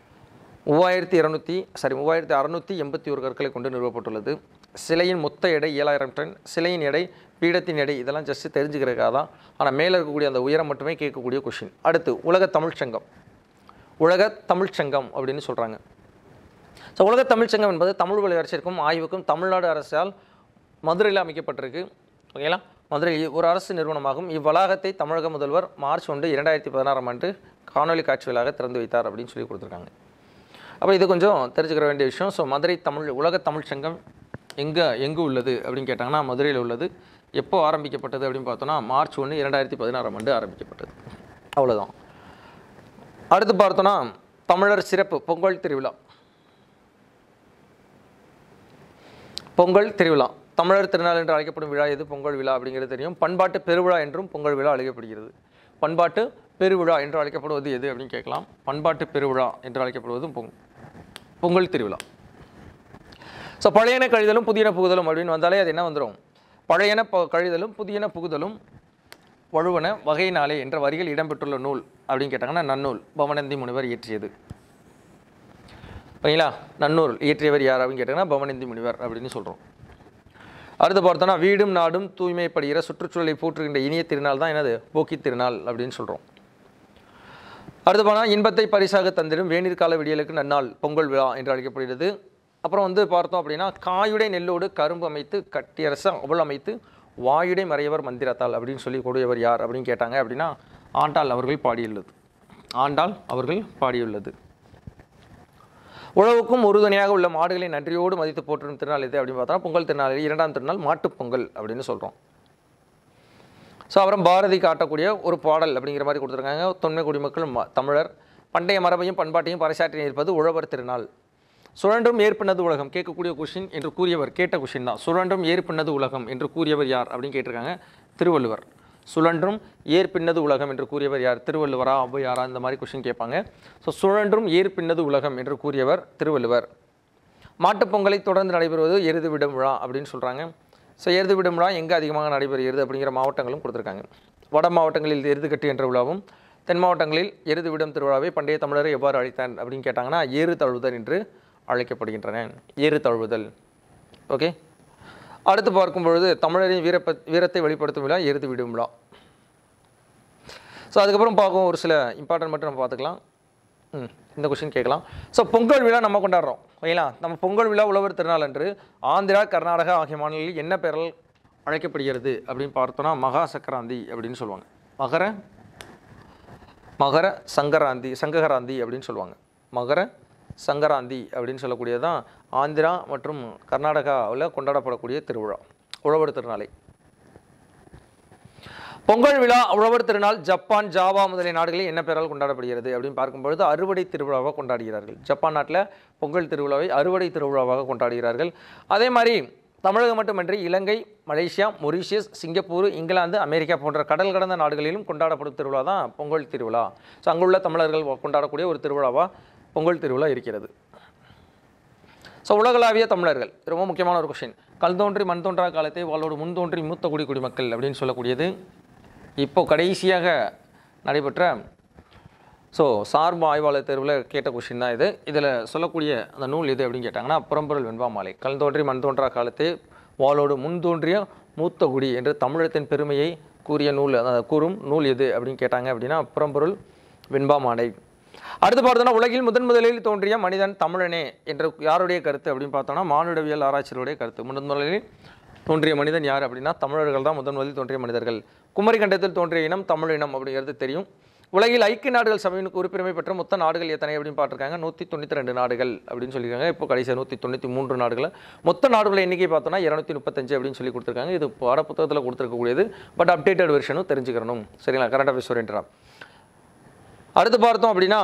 3681 கற்களை கொண்டு நிறுவப்பட்டுள்ளது. சிலையின் மொத்த எடை 7000 டன். சிலையின் எடை, பீடத்தின் எடை இதெல்லாம் ஜஸ்ட் தெரிஞ்சுக்கிறதுக்காக தான். ஆனால் மேலே இருக்கக்கூடிய அந்த உயரம் மட்டுமே கேட்கக்கூடிய கொஷின். அடுத்து உலக தமிழ்ச்சங்கம் அப்படின்னு சொல்கிறாங்க. ஸோ உலக தமிழ்ச்சங்கம் என்பது தமிழ் வழி வளர்ச்சிக்கும் ஆய்வுக்கும் தமிழ்நாடு அரசால் மதுரையில் அமைக்கப்பட்டிருக்கு. ஓகேங்களா, மதுரையில் ஒரு அரசு நிறுவனமாகும். இவ்வளாகத்தை தமிழக முதல்வர் மார்ச் 1, 2016 ஆண்டு காணொலி காட்சி வாயிலாக திறந்து வைத்தார் அப்படின்னு சொல்லி கொடுத்துருக்காங்க. அப்போ இது கொஞ்சம் தெரிஞ்சுக்கிற வேண்டிய விஷயம். ஸோ மதுரை உலக தமிழ்ச்சங்கம் எங்கே உள்ளது அப்படின்னு கேட்டாங்கன்னா மதுரையில் உள்ளது. எப்போ ஆரம்பிக்கப்பட்டது அப்படின்னு பார்த்தோன்னா மார்ச் 1, 2016 ஆண்டு ஆரம்பிக்கப்பட்டது. அவ்வளோதான். அடுத்து பார்த்தோன்னா தமிழர் சிறப்பு பொங்கல் திருவிழா. பொங்கல் திருவிழா தமிழர் திருநாள் என்று அழைக்கப்படும் விழா எது? பொங்கல் விழா அப்படிங்கிறது தெரியும். பண்பாட்டு பெருவிழா என்றும் பொங்கல் விழா அழைக்கப்படுகிறது. பண்பாட்டு பெருவிழா என்று அழைக்கப்படுவது எது அப்படின்னு கேட்கலாம். பண்பாட்டு பெருவிழா என்று அழைக்கப்படுவதும் பொங்கல் திருவிழா. ஸோ பழையன கழிதலும் புதியன புகுதலும் அப்படின்னு வந்தாலே அது என்ன வந்துடும்? பழையன கழிதலும் புதியன புகுதலும் வழுவன வகையினாலே என்ற வரிகள் இடம்பெற்றுள்ள நூல் அப்படின்னு கேட்டாங்கன்னா நன்னூல் பவனந்தி முனிவர் இயற்றியது. ஓகேங்களா, நன்னூல் இயற்றியவர் யார் அப்படின்னு கேட்டாங்கன்னா பவனந்தி முனிவர் அப்படின்னு சொல்கிறோம். அடுத்து பார்த்தோன்னா வீடும் நாடும் தூய்மைப்படுகிற சுற்றுச்சூழலை போற்றுகின்ற இனிய திருநாள் தான் என்னது? போக்கி திருநாள் அப்படின்னு சொல்கிறோம். அடுத்து போனால் இன்பத்தை பரிசாக தந்திடும் வேநீர்கால விடியலுக்கு நன்னாள் பொங்கல் விழா என்று அழைக்கப்படுகிறது. அப்புறம் பார்த்தோம் அப்படின்னா காயுடை நெல்லோடு கரும்பு அமைத்து கட்டியரச அவள் அமைத்து வாயுடை மறையவர் மந்திரத்தால் அப்படின்னு சொல்லி கூடியவர் யார் அப்படின்னு கேட்டாங்க அப்படின்னா ஆண்டாள் அவர்கள் பாடியுள்ளது. ஆண்டாள் அவர்கள் பாடியுள்ளது. உழவுக்கும் உறுதுணையாக உள்ள மாடுகளை நன்றியோடு மதித்து போற்றும் திருநாள் எது அப்படின்னு பார்த்தோம்னா பொங்கல் திருநாளில் 2ஆம் திருநாள் மாட்டுப்பொங்கல் அப்படின்னு சொல்கிறோம். ஸோ அப்புறம் பாரதி காட்டக்கூடிய ஒரு பாடல் அப்படிங்கிற மாதிரி கொடுத்துருக்காங்க. தொன்மை குடிமக்கள் தமிழர் பண்டைய மரபையும் பண்பாட்டையும் பறைசாற்றி இருப்பது உழவர் திருநாள். சுழன்றும் ஏற்பின்னது உலகம் கேட்கக்கூடிய கொஷின் என்று கூறியவர் கேட்ட கொஷின் தான். சுழன்றும் ஏற்பின்னது உலகம் என்று கூறியவர் யார் அப்படின்னு கேட்டிருக்காங்க. திருவள்ளுவர். சுழன்றும் ஏற்பின்னது உலகம் என்று கூறியவர் யார்? திருவள்ளுவரா ஔவையாரா இந்த மாதிரி கொஷின் கேட்பாங்க. ஸோ சுழன்றும் ஏற்பின்னது உலகம் என்று கூறியவர் திருவள்ளுவர். மாட்டுப்பொங்கலை தொடர்ந்து நடைபெறுவது எருது விடும் விழா அப்படின்னு சொல்கிறாங்க. ஸோ எருது விடும் விழா எங்கே அதிகமாக நடைபெறுகிறது அப்படிங்கிற மாவட்டங்களும் கொடுத்துருக்காங்க. வட மாவட்டங்களில் எருது கட்டு என்ற விழாவும் தென் மாவட்டங்களில் எருது விடும் திருவிழாவை பண்டைய தமிழரை எவ்வாறு அழைத்தான் அப்படின்னு கேட்டாங்கன்னா ஏறு தழுவுதல் என்று அழைக்கப்படுகின்றன. ஏறு தழுவுதல். ஓகே, அடுத்து பார்க்கும் பொழுது தமிழரின் வீரத்தை வெளிப்படுத்தும் விழா எருது விடும் விழா. ஸோ அதுக்கப்புறம் பார்க்கும் ஒரு சில இம்பார்ட்டன்ட் மட்டும் நம்ம பார்த்துக்கலாம். இந்த கொஸ்டின் கேட்கலாம். ஸோ பொங்கல் விழா நம்ம கொண்டாடுறோம். ஓகேங்களா, நம்ம பொங்கல் விழா உழவர் திருநாள் அன்று ஆந்திரா கர்நாடகா ஆகிய மாநிலங்களில் என்ன பெயரால் அழைக்கப்படுகிறது அப்படின்னு பார்த்தோன்னா மகா சக்கராந்தி அப்படின்னு சொல்லுவாங்க. மகர சங்கராந்தி அப்படின்னு சொல்லுவாங்க. மகர சங்கராந்தி அப்படின்னு சொல்லக்கூடியது தான் ஆந்திரா மற்றும் கர்நாடகாவில் கொண்டாடப்படக்கூடிய திருவிழா உழவர் திருநாளை. பொங்கல் விழா உழவர் திருநாள் ஜப்பான் ஜாவா முதலிய நாடுகளில் என்ன பெயரால் கொண்டாடப்படுகிறது அப்படின்னு பார்க்கும்பொழுது அறுவடை திருவிழாவாக கொண்டாடுகிறார்கள். ஜப்பான் நாட்டில் பொங்கல் திருவிழாவை அறுவடை திருவிழாவாக கொண்டாடுகிறார்கள். அதே மாதிரி தமிழகம் மட்டுமின்றி Ilangai, Malaysia, Mauritius, Singapore, England, America போன்ற கடல் கடந்த நாடுகளிலும் கொண்டாடப்படும் திருவிழா தான் பொங்கல் திருவிழா. ஸோ அங்குள்ள தமிழர்கள் கொண்டாடக்கூடிய ஒரு திருவிழாவாக பொங்கல் திருவிழா இருக்கிறது. ஸோ உலகளாவிய தமிழர்கள் ரொம்ப முக்கியமான ஒரு கொஸ்டின். கல் தோன்றி மண் தோன்றா காலத்தை வாழோடு முன் தோன்றி மூத்த குடிமக்கள் அப்படின்னு சொல்லக்கூடியது இப்போ கடைசியாக நடைபெற்ற சார்பு ஆய்வாளர் தேர்வில் கேட்ட கொஸ்டின் தான் இது. இதில் சொல்லக்கூடிய அந்த நூல் எது அப்படின்னு கேட்டாங்கன்னா புறம்பொருள் வெண்பா மாலை. கல் தோன்றி மண் தோன்றா காலத்தை வாளோடு முன் தோன்றிய மூத்த குடி என்று தமிழகத்தின் பெருமையை கூறும் நூல் எது அப்படின்னு கேட்டாங்க அப்படின்னா புறம்பொருள் வெண்பா மாலை. அடுத்து பார்த்தோன்னா உலகில் முதலில் தோன்றிய மனிதன் தமிழனே என்ற யாருடைய கருத்து அப்படின்னு பார்த்தோன்னா மானுடவியல் ஆராய்ச்சியருடைய கருத்து. முதலில் தோன்றிய மனிதன் யார் அப்படின்னா தமிழர்கள் தான் முதலில் தோன்றிய மனிதர்கள். குமரி கண்டத்தில் தோன்றிய இனம் தமிழ் இனம் அப்படிங்கிறது தெரியும். உலகில் ஐக்கிய நாடுகள் சபையின் உறுப்பினரை பெற்ற மொத்த நாடுகள் எத்தனை அப்படின்னு பார்த்துருக்காங்க. 192 நாடுகள் அப்படின்னு சொல்லியிருக்காங்க. இப்போ கடைசியாக 193 நாடுகள். மொத்த நாடுகளை எண்ணிக்கை பார்த்தோன்னா 235 அப்படின்னு சொல்லி கொடுத்துருக்காங்க. இது பாட புத்தகத்தில் கொடுத்துருக்கக்கூடியது. பட் அப்டேட்டட் வெர்ஷனும் தெரிஞ்சுக்கணும். சரிங்களா, கரண்ட் அஃபேர்ஸ் ஓரியன்டா. அடுத்து பார்த்தோம் அப்படின்னா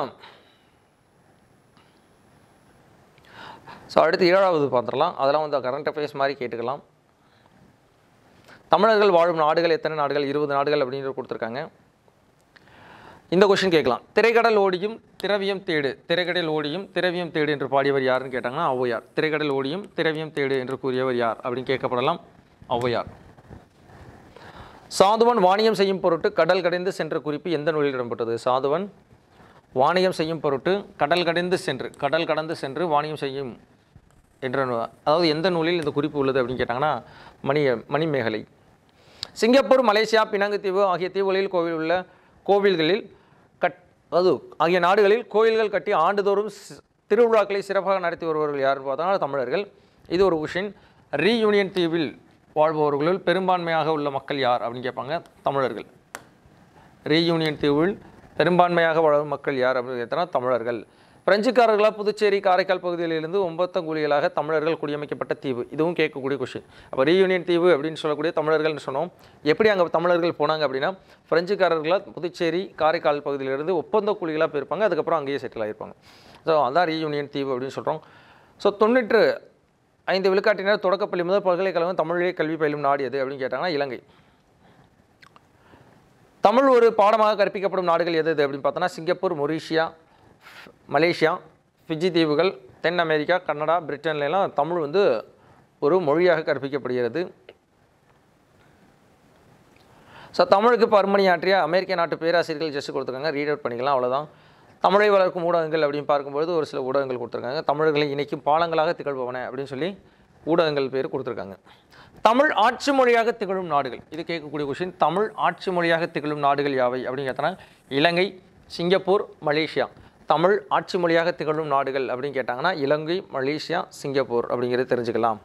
அடுத்து 7வது பார்த்துடலாம். அதெல்லாம் கரண்ட் அஃபேர்ஸ் மாதிரி கேட்டுக்கலாம். தமிழர்கள் வாழும் நாடுகள் எத்தனை நாடுகள்? 20 நாடுகள் அப்படின்றது கொடுத்துருக்காங்க. இந்த கொஸ்டின் கேட்கலாம். திரைக்கடல் ஓடியும் திரவியம் தேடு, திரைக்கடல் ஓடியும் திரவியம் தேடு என்று பாடியவர் யாருன்னு கேட்டாங்கன்னா ஔவையார். திரைக்கடல் ஓடியும் திரவியம் தேடு என்று கூறியவர் யார் அப்படின்னு கேட்கப்படலாம். ஔவையார். சாதுவன் வாணியம் செய்யும் பொருட்டு கடல் கடைந்து சென்ற குறிப்பு எந்த நூலில் இடம்பெற்றது? சாதுவன் வாணியம் செய்யும் பொருட்டு கடல் கடந்து சென்று வாணியம் செய்யும் என்ற அதாவது எந்த நூலில் இந்த குறிப்பு உள்ளது அப்படின்னு கேட்டாங்கன்னா மணிமேகலை. சிங்கப்பூர், மலேசியா, பினாங்கு தீவு ஆகிய தீவுகளில் கோவில்களில் ஆகிய நாடுகளில் கோயில்கள் கட்டி ஆண்டுதோறும் திருவிழாக்களை சிறப்பாக நடத்தி வருபவர்கள் யாருன்னு பார்த்தோம்னா தமிழர்கள். இது ஒரு கொஷின். ரீயூனியன் தீவில் வாழ்பவர்களுள் பெரும்பான்மையாக உள்ள மக்கள் யார் அப்படின்னு கேட்பாங்க. தமிழர்கள். ரீயூனியன் தீவில் பெரும்பான்மையாக வாழும் மக்கள் யார் அப்படின்னு கேட்டோம்னா தமிழர்கள். பிரெஞ்சுக்காரர்களால் புதுச்சேரி காரைக்கால் பகுதிகளிலிருந்து ஒம்பத்தங்குழிகளாக தமிழர்கள் குடியமைக்கப்பட்ட தீவு. இதுவும் கேட்கக்கூடிய கொஷின். அப்போ ரீயூனியன் தீவு அப்படின்னு சொல்லக்கூடிய தமிழர்கள்னு சொன்னோம். எப்படி அங்கே தமிழர்கள் போனாங்க அப்படின்னா பிரெஞ்சுக்காரர்களால் புதுச்சேரி காரைக்கால் பகுதியிலிருந்து ஒப்பந்த குழிகளாக போயிருப்பாங்க. அதுக்கப்புறம் அங்கேயே செட்டில் ஆகிருப்பாங்க. ஸோ அதான் ரீயூனியன் தீவு அப்படின்னு சொல்கிறோம். ஸோ 95 விழுக்காட்டினர் தொடக்கப்பள்ளி முதல் பல்கலைக்கழகம் தமிழிலே கல்வி பயிலும் நாடு எது அப்படின்னு கேட்டாங்கன்னா இலங்கை. தமிழ் ஒரு பாடமாக கற்பிக்கப்படும் நாடுகள் எது அப்படின்னு பார்த்தோன்னா சிங்கப்பூர், மொரீஷியா, மலேசியா, ஃபிஜி தீவுகள், தென் அமெரிக்கா, கனடா, பிரிட்டன்லாம் தமிழ் ஒரு மொழியாக கற்பிக்கப்படுகிறது. ஸோ தமிழுக்கு பருமணியாற்றிய அமெரிக்க நாட்டு பேராசிரியர்கள் ஜஸ்ட் கொடுத்துருக்காங்க. ரீட் அவுட் பண்ணிக்கலாம், அவ்வளோதான். தமிழை வளர்க்கும் ஊடகங்கள் அப்படின்னு பார்க்கும்போது ஒரு சில ஊடகங்கள் கொடுத்துருக்காங்க. தமிழர்களை இணைக்கும் பாலங்களாக திகழ்பவன அப்படின்னு சொல்லி ஊடகங்கள் பேர் கொடுத்துருக்காங்க. தமிழ் ஆட்சி மொழியாக திகழும் நாடுகள், இது கேட்கக்கூடிய கொஷின். தமிழ் ஆட்சி மொழியாக திகழும் நாடுகள் யாவை அப்படின்னு கேட்டாங்கன்னா இலங்கை, சிங்கப்பூர், மலேசியா. தமிழ் ஆட்சி மொழியாக திகழும் நாடுகள் அப்படின்னு கேட்டாங்கன்னா இலங்கை, மலேசியா, சிங்கப்பூர் அப்படிங்கிறது தெரிஞ்சுக்கலாம்.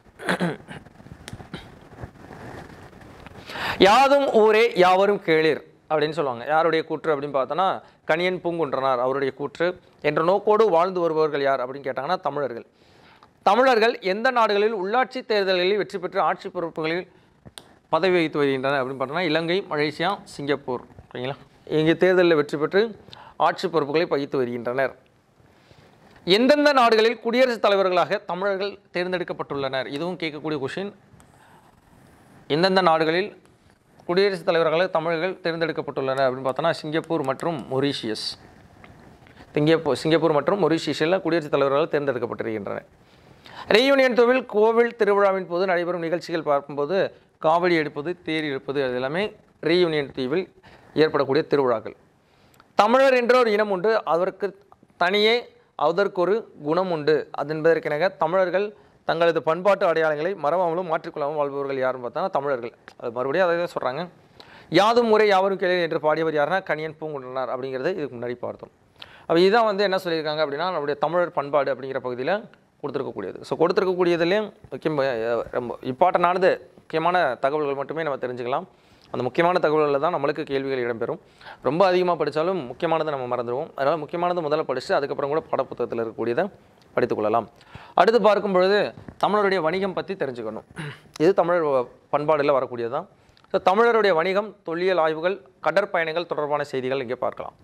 யாதும் ஊரே யாவரும் கேளீர் அப்படின்னு சொல்லுவாங்க. யாருடைய கூற்று அப்படின்னு பார்த்தோன்னா கணியன் பூங்குன்றனார் அவருடைய கூற்று. என்ற நோக்கோடு வாழ்ந்து வருபவர்கள் யார் அப்படின்னு கேட்டாங்கன்னா தமிழர்கள். தமிழர்கள் எந்த நாடுகளில் உள்ளாட்சி தேர்தல்களில் வெற்றி பெற்று ஆட்சி பொறுப்புகளில் பதவி வகித்து வருகின்றனர் அப்படின்னு பார்த்தோன்னா இலங்கை, மலேசியா, சிங்கப்பூர். ஓகேங்களா? இங்கே தேர்தலில் வெற்றி பெற்று ஆட்சி பொறுப்புகளை வகித்து வருகின்றனர். எந்தெந்த நாடுகளில் குடியரசுத் தலைவர்களாக தமிழர்கள் தேர்ந்தெடுக்கப்பட்டுள்ளனர், இதுவும் கேட்கக்கூடிய கொஷின். எந்தெந்த நாடுகளில் குடியரசுத் தலைவர்களாக தமிழர்கள் தேர்ந்தெடுக்கப்பட்டுள்ளனர் அப்படின்னு பார்த்தோன்னா சிங்கப்பூர் மற்றும் மொரீஷியஸ். சிங்கப்பூர் மற்றும் மொரீஷியஸில் குடியரசுத் தலைவர்களால் தேர்ந்தெடுக்கப்பட்டிருக்கின்றனர். ரீயூனியன் தீவில் கோவில் திருவிழாவின் போது நடைபெறும் நிகழ்ச்சிகள் பார்க்கும்போது காவடி எடுப்பது, தேர் எடுப்பது, அது எல்லாமே ரீயூனியன் தீவில் ஏற்படக்கூடிய திருவிழாக்கள். தமிழர் என்ற ஒரு இனம் உண்டு, அதற்கு தனியே அதற்கொரு குணம் உண்டு. அது என்பதற்கெனக தமிழர்கள் தங்களது பண்பாட்டு அடையாளங்களை மறவாமலும் மாற்றிக்கொள்ளாமல் வாழ்பவர்கள் யாருன்னு பார்த்தா தமிழர்கள். அது மறுபடியும் அதை தான் சொல்கிறாங்க. யாதும் ஊரே யாவரும் கேளீர் என்று பாடியவர் யாருன்னா கணியன் பூங்குன்றனார் அப்படிங்கிறது இதுக்கு முன்னாடி பார்த்தோம். அப்போ இதுதான் என்ன சொல்லியிருக்காங்க அப்படின்னா நம்முடைய தமிழர் பண்பாடு அப்படிங்கிற பகுதியில் கொடுத்துருக்கக்கூடியது. ஸோ கொடுத்துருக்கக்கூடியதுலேயும் ரொம்ப இம்பார்ட்டண்டானது முக்கியமான தகவல்கள் மட்டுமே நம்ம தெரிஞ்சுக்கலாம். அந்த முக்கியமான தகவல்களில் தான் நம்மளுக்கு கேள்விகள் இடம்பெறும். ரொம்ப அதிகமாக படித்தாலும் முக்கியமானதை நம்ம மறந்துடுவோம். அதனால் முக்கியமானது முதல்ல படிச்சுட்டு அதுக்கப்புறம் கூட பாடப்புத்தகத்தில் இருக்கக்கூடியதை படித்துக்கொள்ளலாம். அடுத்து பார்க்கும் பொழுது தமிழருடைய வணிகம் பற்றி தெரிஞ்சுக்கணும். இது தமிழர் பண்பாடில் வரக்கூடியதான். ஸோ தமிழருடைய வணிகம், தொல்லியல் ஆய்வுகள், கடற்பயணங்கள் தொடர்பான செய்திகள் இங்கே பார்க்கலாம்.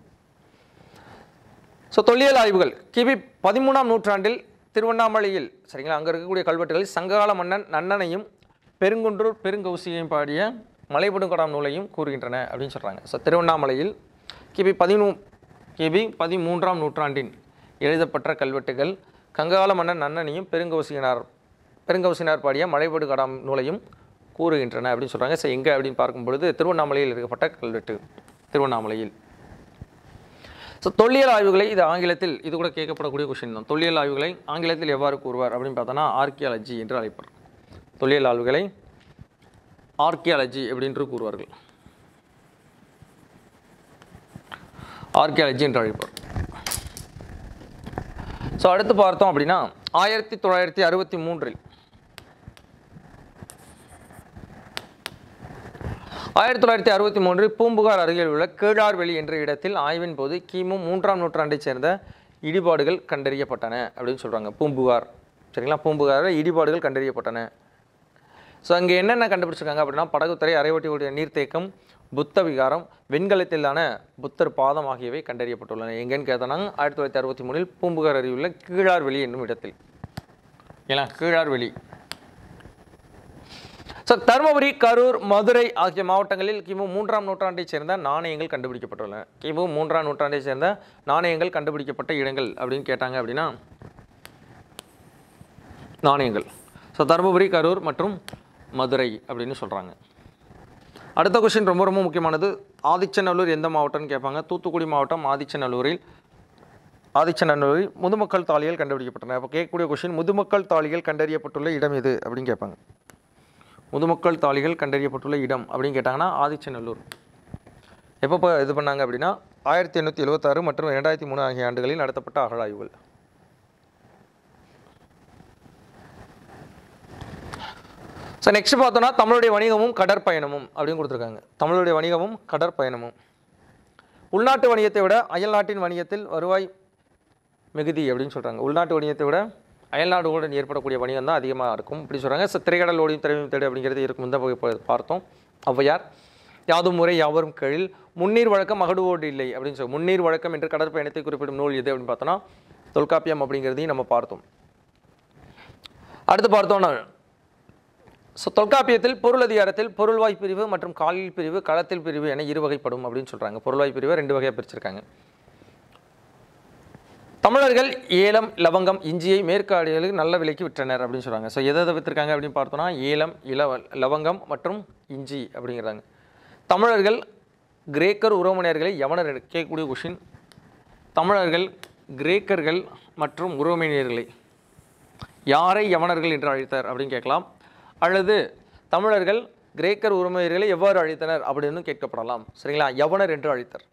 ஸோ தொல்லியல் ஆய்வுகள் கிபி 13ஆம் நூற்றாண்டில் திருவண்ணாமலையில் சரிங்களா அங்கே இருக்கக்கூடிய கல்வெட்டுகளில் சங்ககால மன்னன் நன்னனையும் பெருங்குன்றூர் பெருங்கௌசியையும் பாடிய மலைபடுகடாம் நூலையும் கூறுகின்றன அப்படின்னு சொல்கிறாங்க. ஸோ திருவண்ணாமலையில் கிபி 13ஆம் நூற்றாண்டின் எழுதப்பட்ட கல்வெட்டுகள் கங்ககால மன்னன் நன்னனையும் பெருங்கௌசினார் பாடிய மலைபடுகடாம் நூலையும் கூறுகின்றன அப்படின்னு சொல்கிறாங்க. ஸோ எங்கே அப்படின்னு பார்க்கும்பொழுது திருவண்ணாமலையில் இருக்கப்பட்ட கல்வெட்டு திருவண்ணாமலையில். ஸோ தொல்லியல் ஆய்வுகளை இது ஆங்கிலத்தில் இது கூட கேட்கப்படக்கூடிய கொஷின் தான். தொல்லியல் ஆய்வுகளை ஆங்கிலத்தில் எவ்வாறு கூறுவார் அப்படின்னு பார்த்தோன்னா ஆர்கியாலஜி என்று அழைப்பார். தொல்லியல் ஆய்வுகளை ஆர்கியாலஜி அப்படின்று கூறுவார்கள். ஆர்கியாலஜி என்று அழைப்பார். ஸோ அடுத்து பார்த்தோம் அப்படின்னா 1963 பூம்புகார் அருகில் உள்ள கீழார்வெளி என்ற இடத்தில் ஆய்வின் போது கிமு 3ஆம் நூற்றாண்டைச் சேர்ந்த இடிபாடுகள் கண்டறியப்பட்டன அப்படின்னு சொல்கிறாங்க. பூம்புகார் சரிங்களா, பூம்புகாரில் இடிபாடுகள் கண்டறியப்பட்டன. ஸோ அங்கே என்னென்ன கண்டுபிடிச்சிருக்காங்க அப்படின்னா படகுத்துறை, அரைவட்டியுடைய நீர்த்தேக்கம், புத்த விகாரம், வெண்கலத்திலான புத்தர் பாதம் ஆகியவை கண்டறியப்பட்டுள்ளன. எங்கேன்னு கேட்டோன்னா 1963 பூம்புகார் அருகில் உள்ள கீழார்வெளி என்னும் இடத்தில். ஏன்னா கீழார்வெளி. ஸோ தருமபுரி, கரூர், மதுரை ஆகிய மாவட்டங்களில் கிமு 3ஆம் நூற்றாண்டைச் சேர்ந்த நாணயங்கள் கண்டுபிடிக்கப்பட்டுள்ளன. கிமு 3ஆம் நூற்றாண்டைச் சேர்ந்த நாணயங்கள் கண்டுபிடிக்கப்பட்ட இடங்கள் அப்படின்னு கேட்டாங்க அப்படின்னா நாணயங்கள். ஸோ தருமபுரி, கரூர் மற்றும் மதுரை அப்படின்னு சொல்கிறாங்க. அடுத்த கொஸ்டின் ரொம்ப ரொம்ப முக்கியமானது. ஆதிச்சநல்லூர் எந்த மாவட்டம்னு கேட்பாங்க. தூத்துக்குடி மாவட்டம் ஆதிச்சநல்லூரில் முதுமக்கள் தாளிகள் கண்டுபிடிக்கப்பட்டன. அப்போ கேட்கக்கூடிய கொஸ்டின் முதுமக்கள் தாளிகள் கண்டறியப்பட்டுள்ள இடம் எது அப்படின்னு கேட்பாங்க. முதுமக்கள் தாளிகள் கண்டறியப்பட்டுள்ள இடம் அப்படின்னு கேட்டாங்கன்னா ஆதிச்சநல்லூர். எப்போ இது பண்ணாங்க அப்படின்னா 1876 மற்றும் 2003 ஆகிய ஆண்டுகளில் நடத்தப்பட்ட அகழாய்வுகள். ஸோ நெக்ஸ்ட் பார்த்தோன்னா தமிழுடைய வணிகமும் கடற்பயணமும் அப்படின்னு கொடுத்துருக்காங்க. தமிழுடைய வணிகமும் கடற்பயணமும். உள்நாட்டு வணிகத்தை விட அயல்நாட்டின் வணிகத்தில் வருவாய் மிகுதி அப்படின்னு சொல்கிறாங்க. உள்நாட்டு வணிகத்தை விட அயல்நாடுகளுடன் ஏற்படக்கூடிய வணிகம் தான் அதிகமாக இருக்கும் இப்படி சொல்கிறாங்க. ஸோ திரைக்கடல் ஓடியும் திரையும் தேடு அப்படிங்கிறது இருக்கும் இந்த பார்த்தோம். ஔவையார் யாதும் முறை யாவரும் கீழில் முன்னீர் வழக்கம் அகடுவோடு இல்லை அப்படின்னு சொல்லி முன்னீர் வழக்கம் என்று கடற்பயணத்தை குறிப்பிடும் நூல் எது அப்படின்னு பார்த்தோன்னா தொல்காப்பியம் அப்படிங்கிறதையும் நம்ம பார்த்தோம். அடுத்து பார்த்தோன்னா ஸோ தொல்காப்பியத்தில் பொருள் அதிகாரத்தில் பொருள்வாய் பிரிவு மற்றும் காலில் பிரிவு களத்தில் பிரிவு என இரு வகைப்படும் அப்படின்னு சொல்கிறாங்க. பொருள்வாய் பிரிவை 2 வகையாக பிரிச்சிருக்காங்க. தமிழர்கள் ஏலம் லவங்கம் இஞ்சியை மேற்காடிகளுக்கு நல்ல விலைக்கு விற்றனர் அப்படின்னு சொல்கிறாங்க. ஸோ எதை விற்றுருக்காங்க அப்படின்னு பார்த்தோன்னா ஏலம் லவங்கம் மற்றும் இஞ்சி அப்படிங்கிறாங்க. தமிழர்கள் கிரேக்கர் உரோமனியர்களை யவனர் கேட்கக்கூடிய கொஷின். தமிழர்கள் கிரேக்கர்கள் மற்றும் உரோமனியர்களை யாரை யவனர்கள் என்று அழைத்தார் அப்படின்னு கேட்கலாம். அல்லது தமிழர்கள் கிரேக்கர் உரோமனியர்களை எவ்வாறு அழைத்தனர் அப்படின்னு கேட்கப்படலாம். சரிங்களா, யவனர் என்று அழைத்தார்.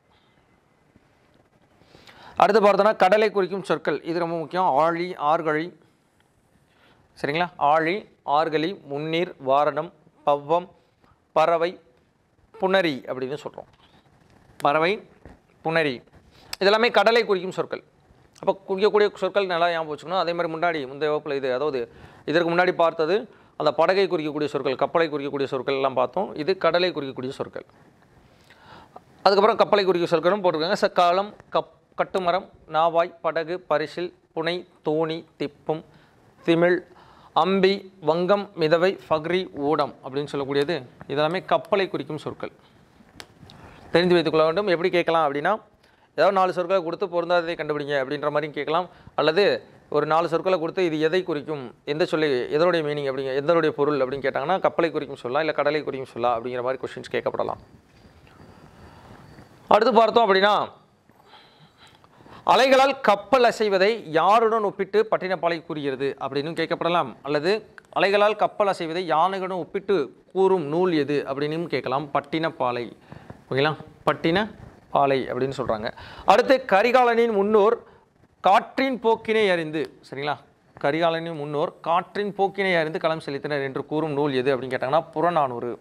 அடுத்து பார்த்தோன்னா கடலை குறிக்கும் சொற்கள். இது ரொம்ப முக்கியம். ஆழி ஆர்கழி. சரிங்களா, ஆழி ஆர்கழி முன்னீர் வாரணம் பவ்வம் பறவை புணரி அப்படின்னு சொல்கிறோம். பறவை புணரி இதெல்லாமே கடலை குறிக்கும் சொற்கள். அப்போ குறிக்கக்கூடிய சொற்கள் நல்லா ஞாபகம் வச்சுக்கணும். அதே மாதிரி முந்தைய வகுப்பில் இது அதாவது இதற்கு முன்னாடி பார்த்தது அந்த படகை குறிக்கக்கூடிய சொற்கள், கப்பலை குறிக்கக்கூடிய சொற்கள் எல்லாம் பார்த்தோம். இது கடலை குறிக்கக்கூடிய சொற்கள். அதுக்கப்புறம் கப்பலை குறிக்க சொற்களும் போட்டிருக்காங்க. சக்காலம் கட்டுமரம் நாவாய் படகு பரிசில் புனை தோணி திப்பும் திமிழ் அம்பி வங்கம் மிதவை ஃபக்ரி ஊடம் அப்படின்னு சொல்லக்கூடியது இதெல்லாமே கப்பலை குறிக்கும் சொற்கள். தெரிந்து வைத்துக்கொள்ள வேண்டும். எப்படி கேட்கலாம் அப்படின்னா ஏதாவது 4 சொற்களை கொடுத்து பொருந்தாததை கண்டுபிடிங்க அப்படின்ற மாதிரியும் கேட்கலாம். அல்லது ஒரு 4 சொற்களை கொடுத்து இது எதை குறிக்கும், எந்த சொல்லி எதனுடைய மீனிங் அப்படிங்க எதனுடைய பொருள் அப்படின்னு கேட்டாங்கன்னா கப்பலை குறிக்கும் சொல்லலாம், இல்லை கடலை குறிக்கும் சொல்லலாம் அப்படிங்கிற மாதிரி கொஸ்டின்ஸ் கேட்கப்படலாம். அடுத்து பார்த்தோம் அப்படின்னா அலைகளால் கப்பல் அசைவதை யாருடன் ஒப்பிட்டு பட்டினப்பாலை கூறுகிறது அப்படின்னு கேட்கப்படலாம். அல்லது அலைகளால் கப்பல் அசைவதை யானைகளுடன் ஒப்பிட்டு கூறும் நூல் எது அப்படின்னு கேட்கலாம். பட்டினப்பாலை. ஓகேங்களா, பட்டினப்பாலை அப்படின்னு சொல்கிறாங்க. அடுத்து கரிகாலனின் முன்னோர் காற்றின் போக்கினை அறிந்து. சரிங்களா, கரிகாலனின் முன்னோர் காற்றின் போக்கினை அறிந்து களம் செலுத்தினர் என்று கூறும் நூல் எது அப்படின்னு கேட்டாங்கன்னா புறநானூறு.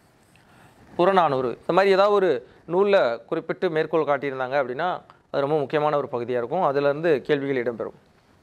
இந்த மாதிரி ஏதாவது ஒரு நூலில் குறிப்பிட்டு மேற்கோள் காட்டியிருந்தாங்க அப்படின்னா அது ரொம்ப முக்கியமான ஒரு பகுதியாக இருக்கும். அதிலிருந்து கேள்விகள் இடம்பெறும்.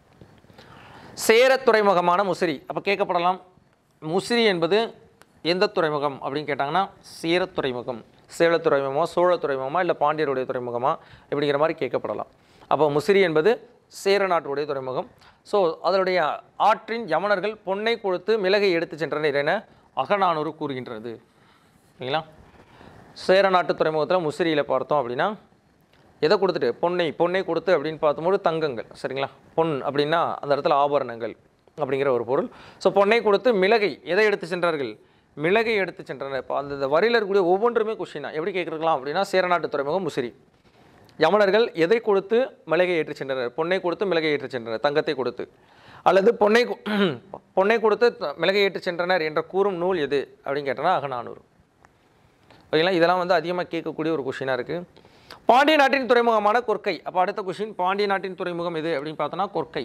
சேர துறைமுகமான முசிறி. அப்போ கேட்கப்படலாம் முசிறி என்பது எந்த துறைமுகம் அப்படின்னு கேட்டாங்கன்னா சேர துறைமுகம். சேல துறைமுகமா சோழ துறைமுகமா இல்லை பாண்டியருடைய துறைமுகமா இப்படிங்கிற மாதிரி கேட்கப்படலாம். அப்போ முசிறி என்பது சேர நாட்டுடைய துறைமுகம். ஸோ அதனுடைய ஆற்றின் யவனர்கள் பொன்னை கொடுத்து மிளகை எடுத்து சென்றனர் என அகநானூறு கூறுகின்றது. சரிங்களா, சேர நாட்டு துறைமுகத்தில் முசிறியில் பார்த்தோம் அப்படின்னா எதை கொடுத்துட்டு பொன்னை கொடுத்து அப்படின்னு பார்க்கும்போது தங்கங்கள். சரிங்களா, பொன் அப்படின்னா அந்த இடத்துல ஆபரணங்கள் அப்படிங்கிற ஒரு பொருள். ஸோ பொன்னை கொடுத்து மிளகை எதை எடுத்து சென்றார்கள், மிளகை எடுத்து சென்றனர். இப்போ அந்த வரியில் இருக்கக்கூடிய ஒவ்வொன்றுமே கொஸ்டினா எப்படி கேட்கலாம் அப்படின்னா சேரநாட்டு துறைமுகம் முசிறி. யவனர்கள் எதை கொடுத்து மிளகை ஏற்றி சென்றனர், பொன்னை கொடுத்து மிளகை ஏற்றி சென்றனர், தங்கத்தை கொடுத்து. அல்லது பொன்னை கொடுத்து மிளகை ஏற்றி சென்றனர் என்ற கூறும் நூல் எது அப்படின்னு கேட்டோன்னா அகநானூறு. ஓகேங்களா, இதெல்லாம் வந்து அதிகமாக கேட்கக்கூடிய ஒரு கொஸ்டினாக இருக்குது. பாண்டிய நாட்டின் துறைமுகமான கொற்கை. அப்போ அடுத்த கொஸ்டின் பாண்டிய நாட்டின் துறைமுகம் எது அப்படின்னு பார்த்தோன்னா கொற்கை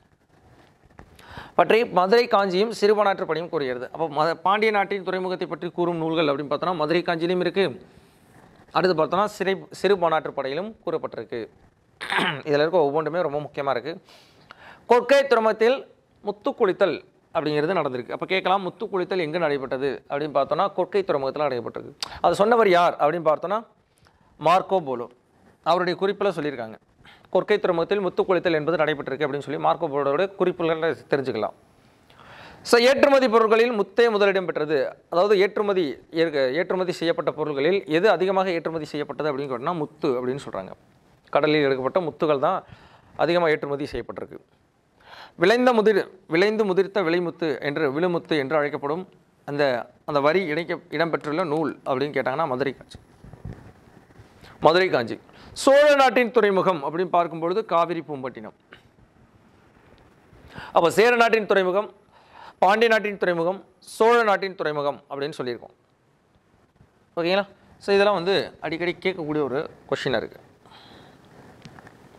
பற்றி மதுரை காஞ்சியும் சிறுபானாற்று படையும் கூறுகிறது. அப்போ பாண்டிய நாட்டின் துறைமுகத்தை பற்றி கூறும் நூல்கள் அப்படின்னு பார்த்தோன்னா மதுரை காஞ்சிலையும் இருக்குது. அடுத்து பார்த்தோன்னா சிறுபானாற்று படையிலும் கூறப்பட்டிருக்கு. இதில் இருக்க ஒவ்வொன்றுமே ரொம்ப முக்கியமாக இருக்குது. கொற்கை துறைமுகத்தில் முத்து குளித்தல் அப்படிங்கிறது நடந்திருக்கு. அப்போ கேட்கலாம் முத்து குளித்தல் எங்கே நடைபெற்றது அப்படின்னு பார்த்தோன்னா கொற்கை துறைமுகத்தில் நடைபெற்றது. அது சொன்னவர் யார் அப்படின்னு பார்த்தோன்னா மார்க்கோ போலோ. அவருடைய குறிப்பில் சொல்லியிருக்காங்க கொற்கை துறைமுகத்தில் முத்து குளித்தல் என்பது நடைபெற்றிருக்கு அப்படின்னு சொல்லி மார்க்கோ போலோட குறிப்புகளை தெரிஞ்சுக்கலாம். ஸோ ஏற்றுமதி பொருட்களில் முத்தே முதலிடம் பெற்றது. அதாவது ஏற்றுமதி செய்யப்பட்ட பொருட்களில் எது அதிகமாக ஏற்றுமதி செய்யப்பட்டது அப்படின்னு கேட்டால் முத்து அப்படின்னு சொல்கிறாங்க. கடலில் எடுக்கப்பட்ட முத்துகள் தான் அதிகமாக ஏற்றுமதி செய்யப்பட்டிருக்கு. விளைந்து முதிர்த்த விளைமுத்து என்று விழுமுத்து என்று அழைக்கப்படும் அந்த வரி இடம்பெற்றுள்ள நூல் அப்படின்னு கேட்டாங்கன்னா மதுரை காஞ்சி. சோழ நாட்டின் துறைமுகம் அப்படின்னு பார்க்கும்பொழுது காவிரி பூம்பட்டினம். அப்போ சேர நாட்டின் துறைமுகம், பாண்டிய நாட்டின் துறைமுகம், சோழ நாட்டின் துறைமுகம் அப்படின்னு சொல்லியிருக்கோம். ஓகேங்களா, ஸோ இதெல்லாம் வந்து அடிக்கடி கேட்கக்கூடிய ஒரு கொஸ்டினாக இருக்குது.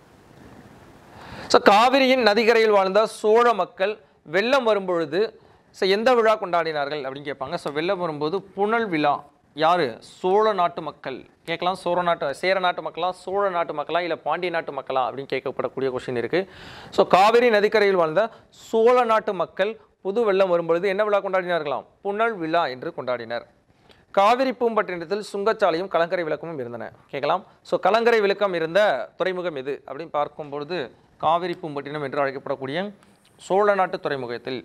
ஸோ காவிரியின் நதிக்கரையில் வாழ்ந்த சோழ மக்கள் வெள்ளம் வரும்பொழுது ஸோ எந்த விழா கொண்டாடினார்கள் அப்படின்னு கேட்பாங்க. ஸோ வெள்ளம் வரும்போது புனல் விழா யார்? சோழ நாட்டு மக்கள். கேட்கலாம் சேர நாட்டு மக்களா, சோழ நாட்டு மக்களா, இல்லை பாண்டிய நாட்டு மக்களா அப்படின்னு கேட்கப்படக்கூடிய கொஸ்டின் இருக்குது. ஸோ காவிரி நதிக்கரையில் வாழ்ந்த சோழ நாட்டு மக்கள் புது வெள்ளம் வரும்பொழுது என்ன விழா கொண்டாடினார்களாம்? புனல் விழா என்று கொண்டாடினர். காவிரி பூம்பட்டினத்தில் சுங்கச்சாலையும் கலங்கரை விளக்கமும் இருந்தன. கேட்கலாம். ஸோ கலங்கரை விளக்கம் இருந்த துறைமுகம் எது அப்படின்னு பார்க்கும்பொழுது காவிரி பூம்பட்டினம் என்று அழைக்கப்படக்கூடிய சோழ நாட்டு துறைமுகத்தில்.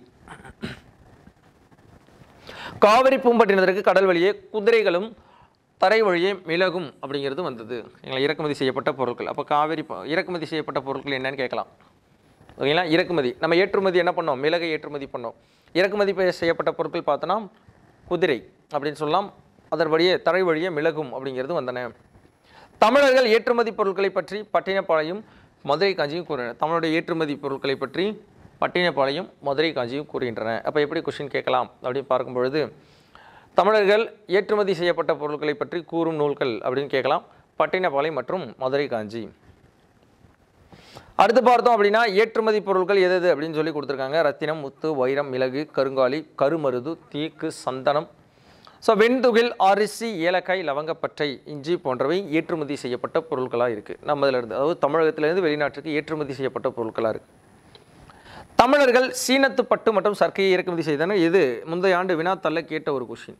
காவிரி பூம்பட்டினத்திற்கு கடல் வழியே குதிரைகளும் தரை வழியே மிளகும் அப்படிங்கிறது வந்தது. எங்களை இறக்குமதி செய்யப்பட்ட பொருட்கள். அப்போ காவிரி இறக்குமதி செய்யப்பட்ட பொருட்கள் என்னன்னு கேட்கலாம். ஓகேங்களா? இறக்குமதி. நம்ம ஏற்றுமதி என்ன பண்ணோம்? மிளகை ஏற்றுமதி பண்ணோம். இறக்குமதி செய்யப்பட்ட பொருட்கள் பார்த்தோன்னா குதிரை அப்படின்னு சொல்லலாம். அதன் வழியே தரை வழியே மிளகும் அப்படிங்கிறது வந்தன. தமிழர்கள் ஏற்றுமதி பொருட்களை பற்றி பட்டினப்பாளையம் மதுரை காஞ்சியும் கூறினர். தமிழுடைய ஏற்றுமதி பொருட்களை பற்றி பட்டினப்பாளையம் மதுரை காஞ்சியும் கூறுகின்றன. அப்போ எப்படி கொஸ்டின் கேட்கலாம் அப்படின்னு பார்க்கும்பொழுது தமிழர்கள் ஏற்றுமதி செய்யப்பட்ட பொருட்களை பற்றி கூறும் நூல்கள் அப்படின்னு கேட்கலாம். பட்டினப்பாளையம் மற்றும் மதுரை காஞ்சி. அடுத்து பார்த்தோம் அப்படின்னா ஏற்றுமதி பொருட்கள் எது அப்படின்னு சொல்லி கொடுத்துருக்காங்க. ரத்தினம், முத்து, வைரம், மிளகு, கருங்காலி, கருமருது, தேக்கு, சந்தனம், ஸோ வெண்துகில், அரிசி, ஏலக்காய், லவங்கப்பட்டை, இஞ்சி போன்றவை ஏற்றுமதி செய்யப்பட்ட பொருட்களாக இருக்குது. நம்ம இதில் இருந்து, அதாவது தமிழகத்திலிருந்து வெளிநாட்டுக்கு ஏற்றுமதி செய்யப்பட்ட பொருட்களாக இருக்குது. தமிழர்கள் சீனத்து பட்டு மற்றும் சர்க்கையை இறக்குமதி செய்தனர். இது முந்தைய ஆண்டு வினாத்தாள்ல கேட்ட ஒரு கொஸ்டின்.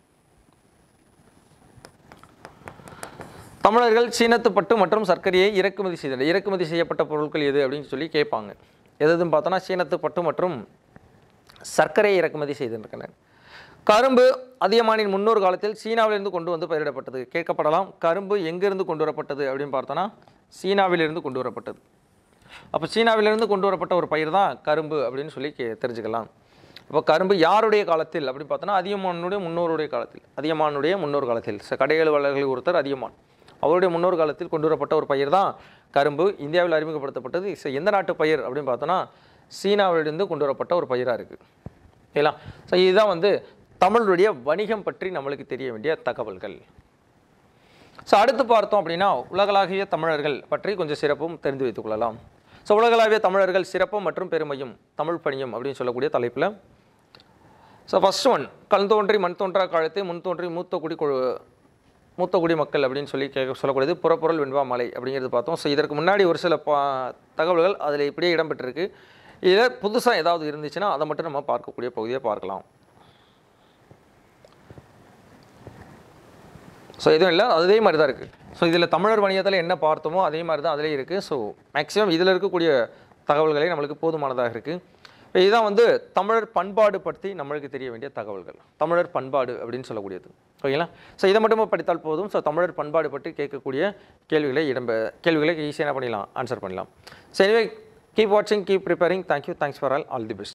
தமிழர்கள் சீனத்து பட்டு மற்றும் சர்க்கரையை இறக்குமதி செய்தனர். இறக்குமதி செய்யப்பட்ட பொருட்கள் எது அப்படின்னு சொல்லி கேட்பாங்க. எதுன்னு பார்த்தோன்னா சீனத்து பட்டு மற்றும் சர்க்கரையை இறக்குமதி செய்திருக்கின்றனர். கரும்பு அதியமானின் முன்னொரு காலத்தில் சீனாவிலிருந்து கொண்டு வந்து பயிரிடப்பட்டது. கேட்கப்படலாம். கரும்பு எங்கிருந்து கொண்டு வரப்பட்டது அப்படின்னு பார்த்தோன்னா சீனாவிலிருந்து கொண்டு வரப்பட்டது. அப்போ சீனாவிலிருந்து கொண்டு வரப்பட்ட ஒரு பயிர் தான் கரும்பு அப்படின்னு சொல்லி தெரிஞ்சுக்கலாம். அப்போ கரும்பு யாருடைய காலத்தில் அப்படின்னு பார்த்தோன்னா அதியமானுடைய முன்னோருடைய காலத்தில். அதியமானுடைய முன்னோர் காலத்தில் கடையெழுவாளர்கள் ஒருத்தர் அதியமான், அவருடைய முன்னோர் காலத்தில் கொண்டு வரப்பட்ட ஒரு பயிர் தான் கரும்பு. இந்தியாவில் அறிமுகப்படுத்தப்பட்டது. எந்த நாட்டு பயிர் அப்படின்னு பார்த்தோன்னா சீனாவிலிருந்து கொண்டு வரப்பட்ட ஒரு பயிராக இருக்குது. ஓகேங்களா? ஸோ இதுதான் வந்து தமிழுடைய வணிகம் பற்றி நம்மளுக்கு தெரிய வேண்டிய தகவல்கள். ஸோ அடுத்து பார்த்தோம் அப்படின்னா உலகளாவிய தமிழர்கள் பற்றி கொஞ்சம் சிறப்பும் தெரிந்து வைத்துக் கொள்ளலாம். ஸோ உலகளாவிய தமிழர்கள் சிறப்பும் மற்றும் பெருமையும் தமிழ் பணியும் அப்படின்னு சொல்லக்கூடிய தலைப்பில் ஸோ ஃபர்ஸ்ட் ஒன், கல் தோன்றி மண் தோன்றா காலத்தை முன் தோன்றி மூத்த குடி மக்கள் அப்படின்னு சொல்லி சொல்லக்கூடியது புறப்பொருள் வெண்பா மலை அப்படிங்கிறது பார்த்தோம். ஸோ இதற்கு முன்னாடி ஒரு சில தகவல்கள் அதில் இப்படியே இடம்பெற்றிருக்கு. இதில் புதுசாக ஏதாவது இருந்துச்சுன்னா அதை மட்டும் நம்ம பார்க்கக்கூடிய பகுதியை பார்க்கலாம். ஸோ எதுவும் இல்லை, அதே மாதிரி தான் இருக்குது. ஸோ இதில் தமிழர் வணிகத்தில் என்ன பார்த்தோமோ அதே மாதிரி தான் அதிலே இருக்குது. ஸோ மேக்ஸிமம் இதில் இருக்கக்கூடிய தகவல்களே நம்மளுக்கு போதுமானதாக இருக்குது. இப்போ இதுதான் வந்து தமிழர் பண்பாடு பற்றி நம்மளுக்கு தெரிய வேண்டிய தகவல்கள். தமிழர் பண்பாடு அப்படின்னு சொல்லக்கூடியது. ஓகேங்களா? ஸோ இதை மட்டும் படித்தால் போதும். ஸோ தமிழர் பண்பாடு பற்றி கேட்கக்கூடிய கேள்விகளை ஈஸியாக பண்ணிடலாம், ஆன்சர் பண்ணலாம். ஸோ எனிவே கீப் வாட்சிங், keep preparing. Thank you. Thanks for all the best.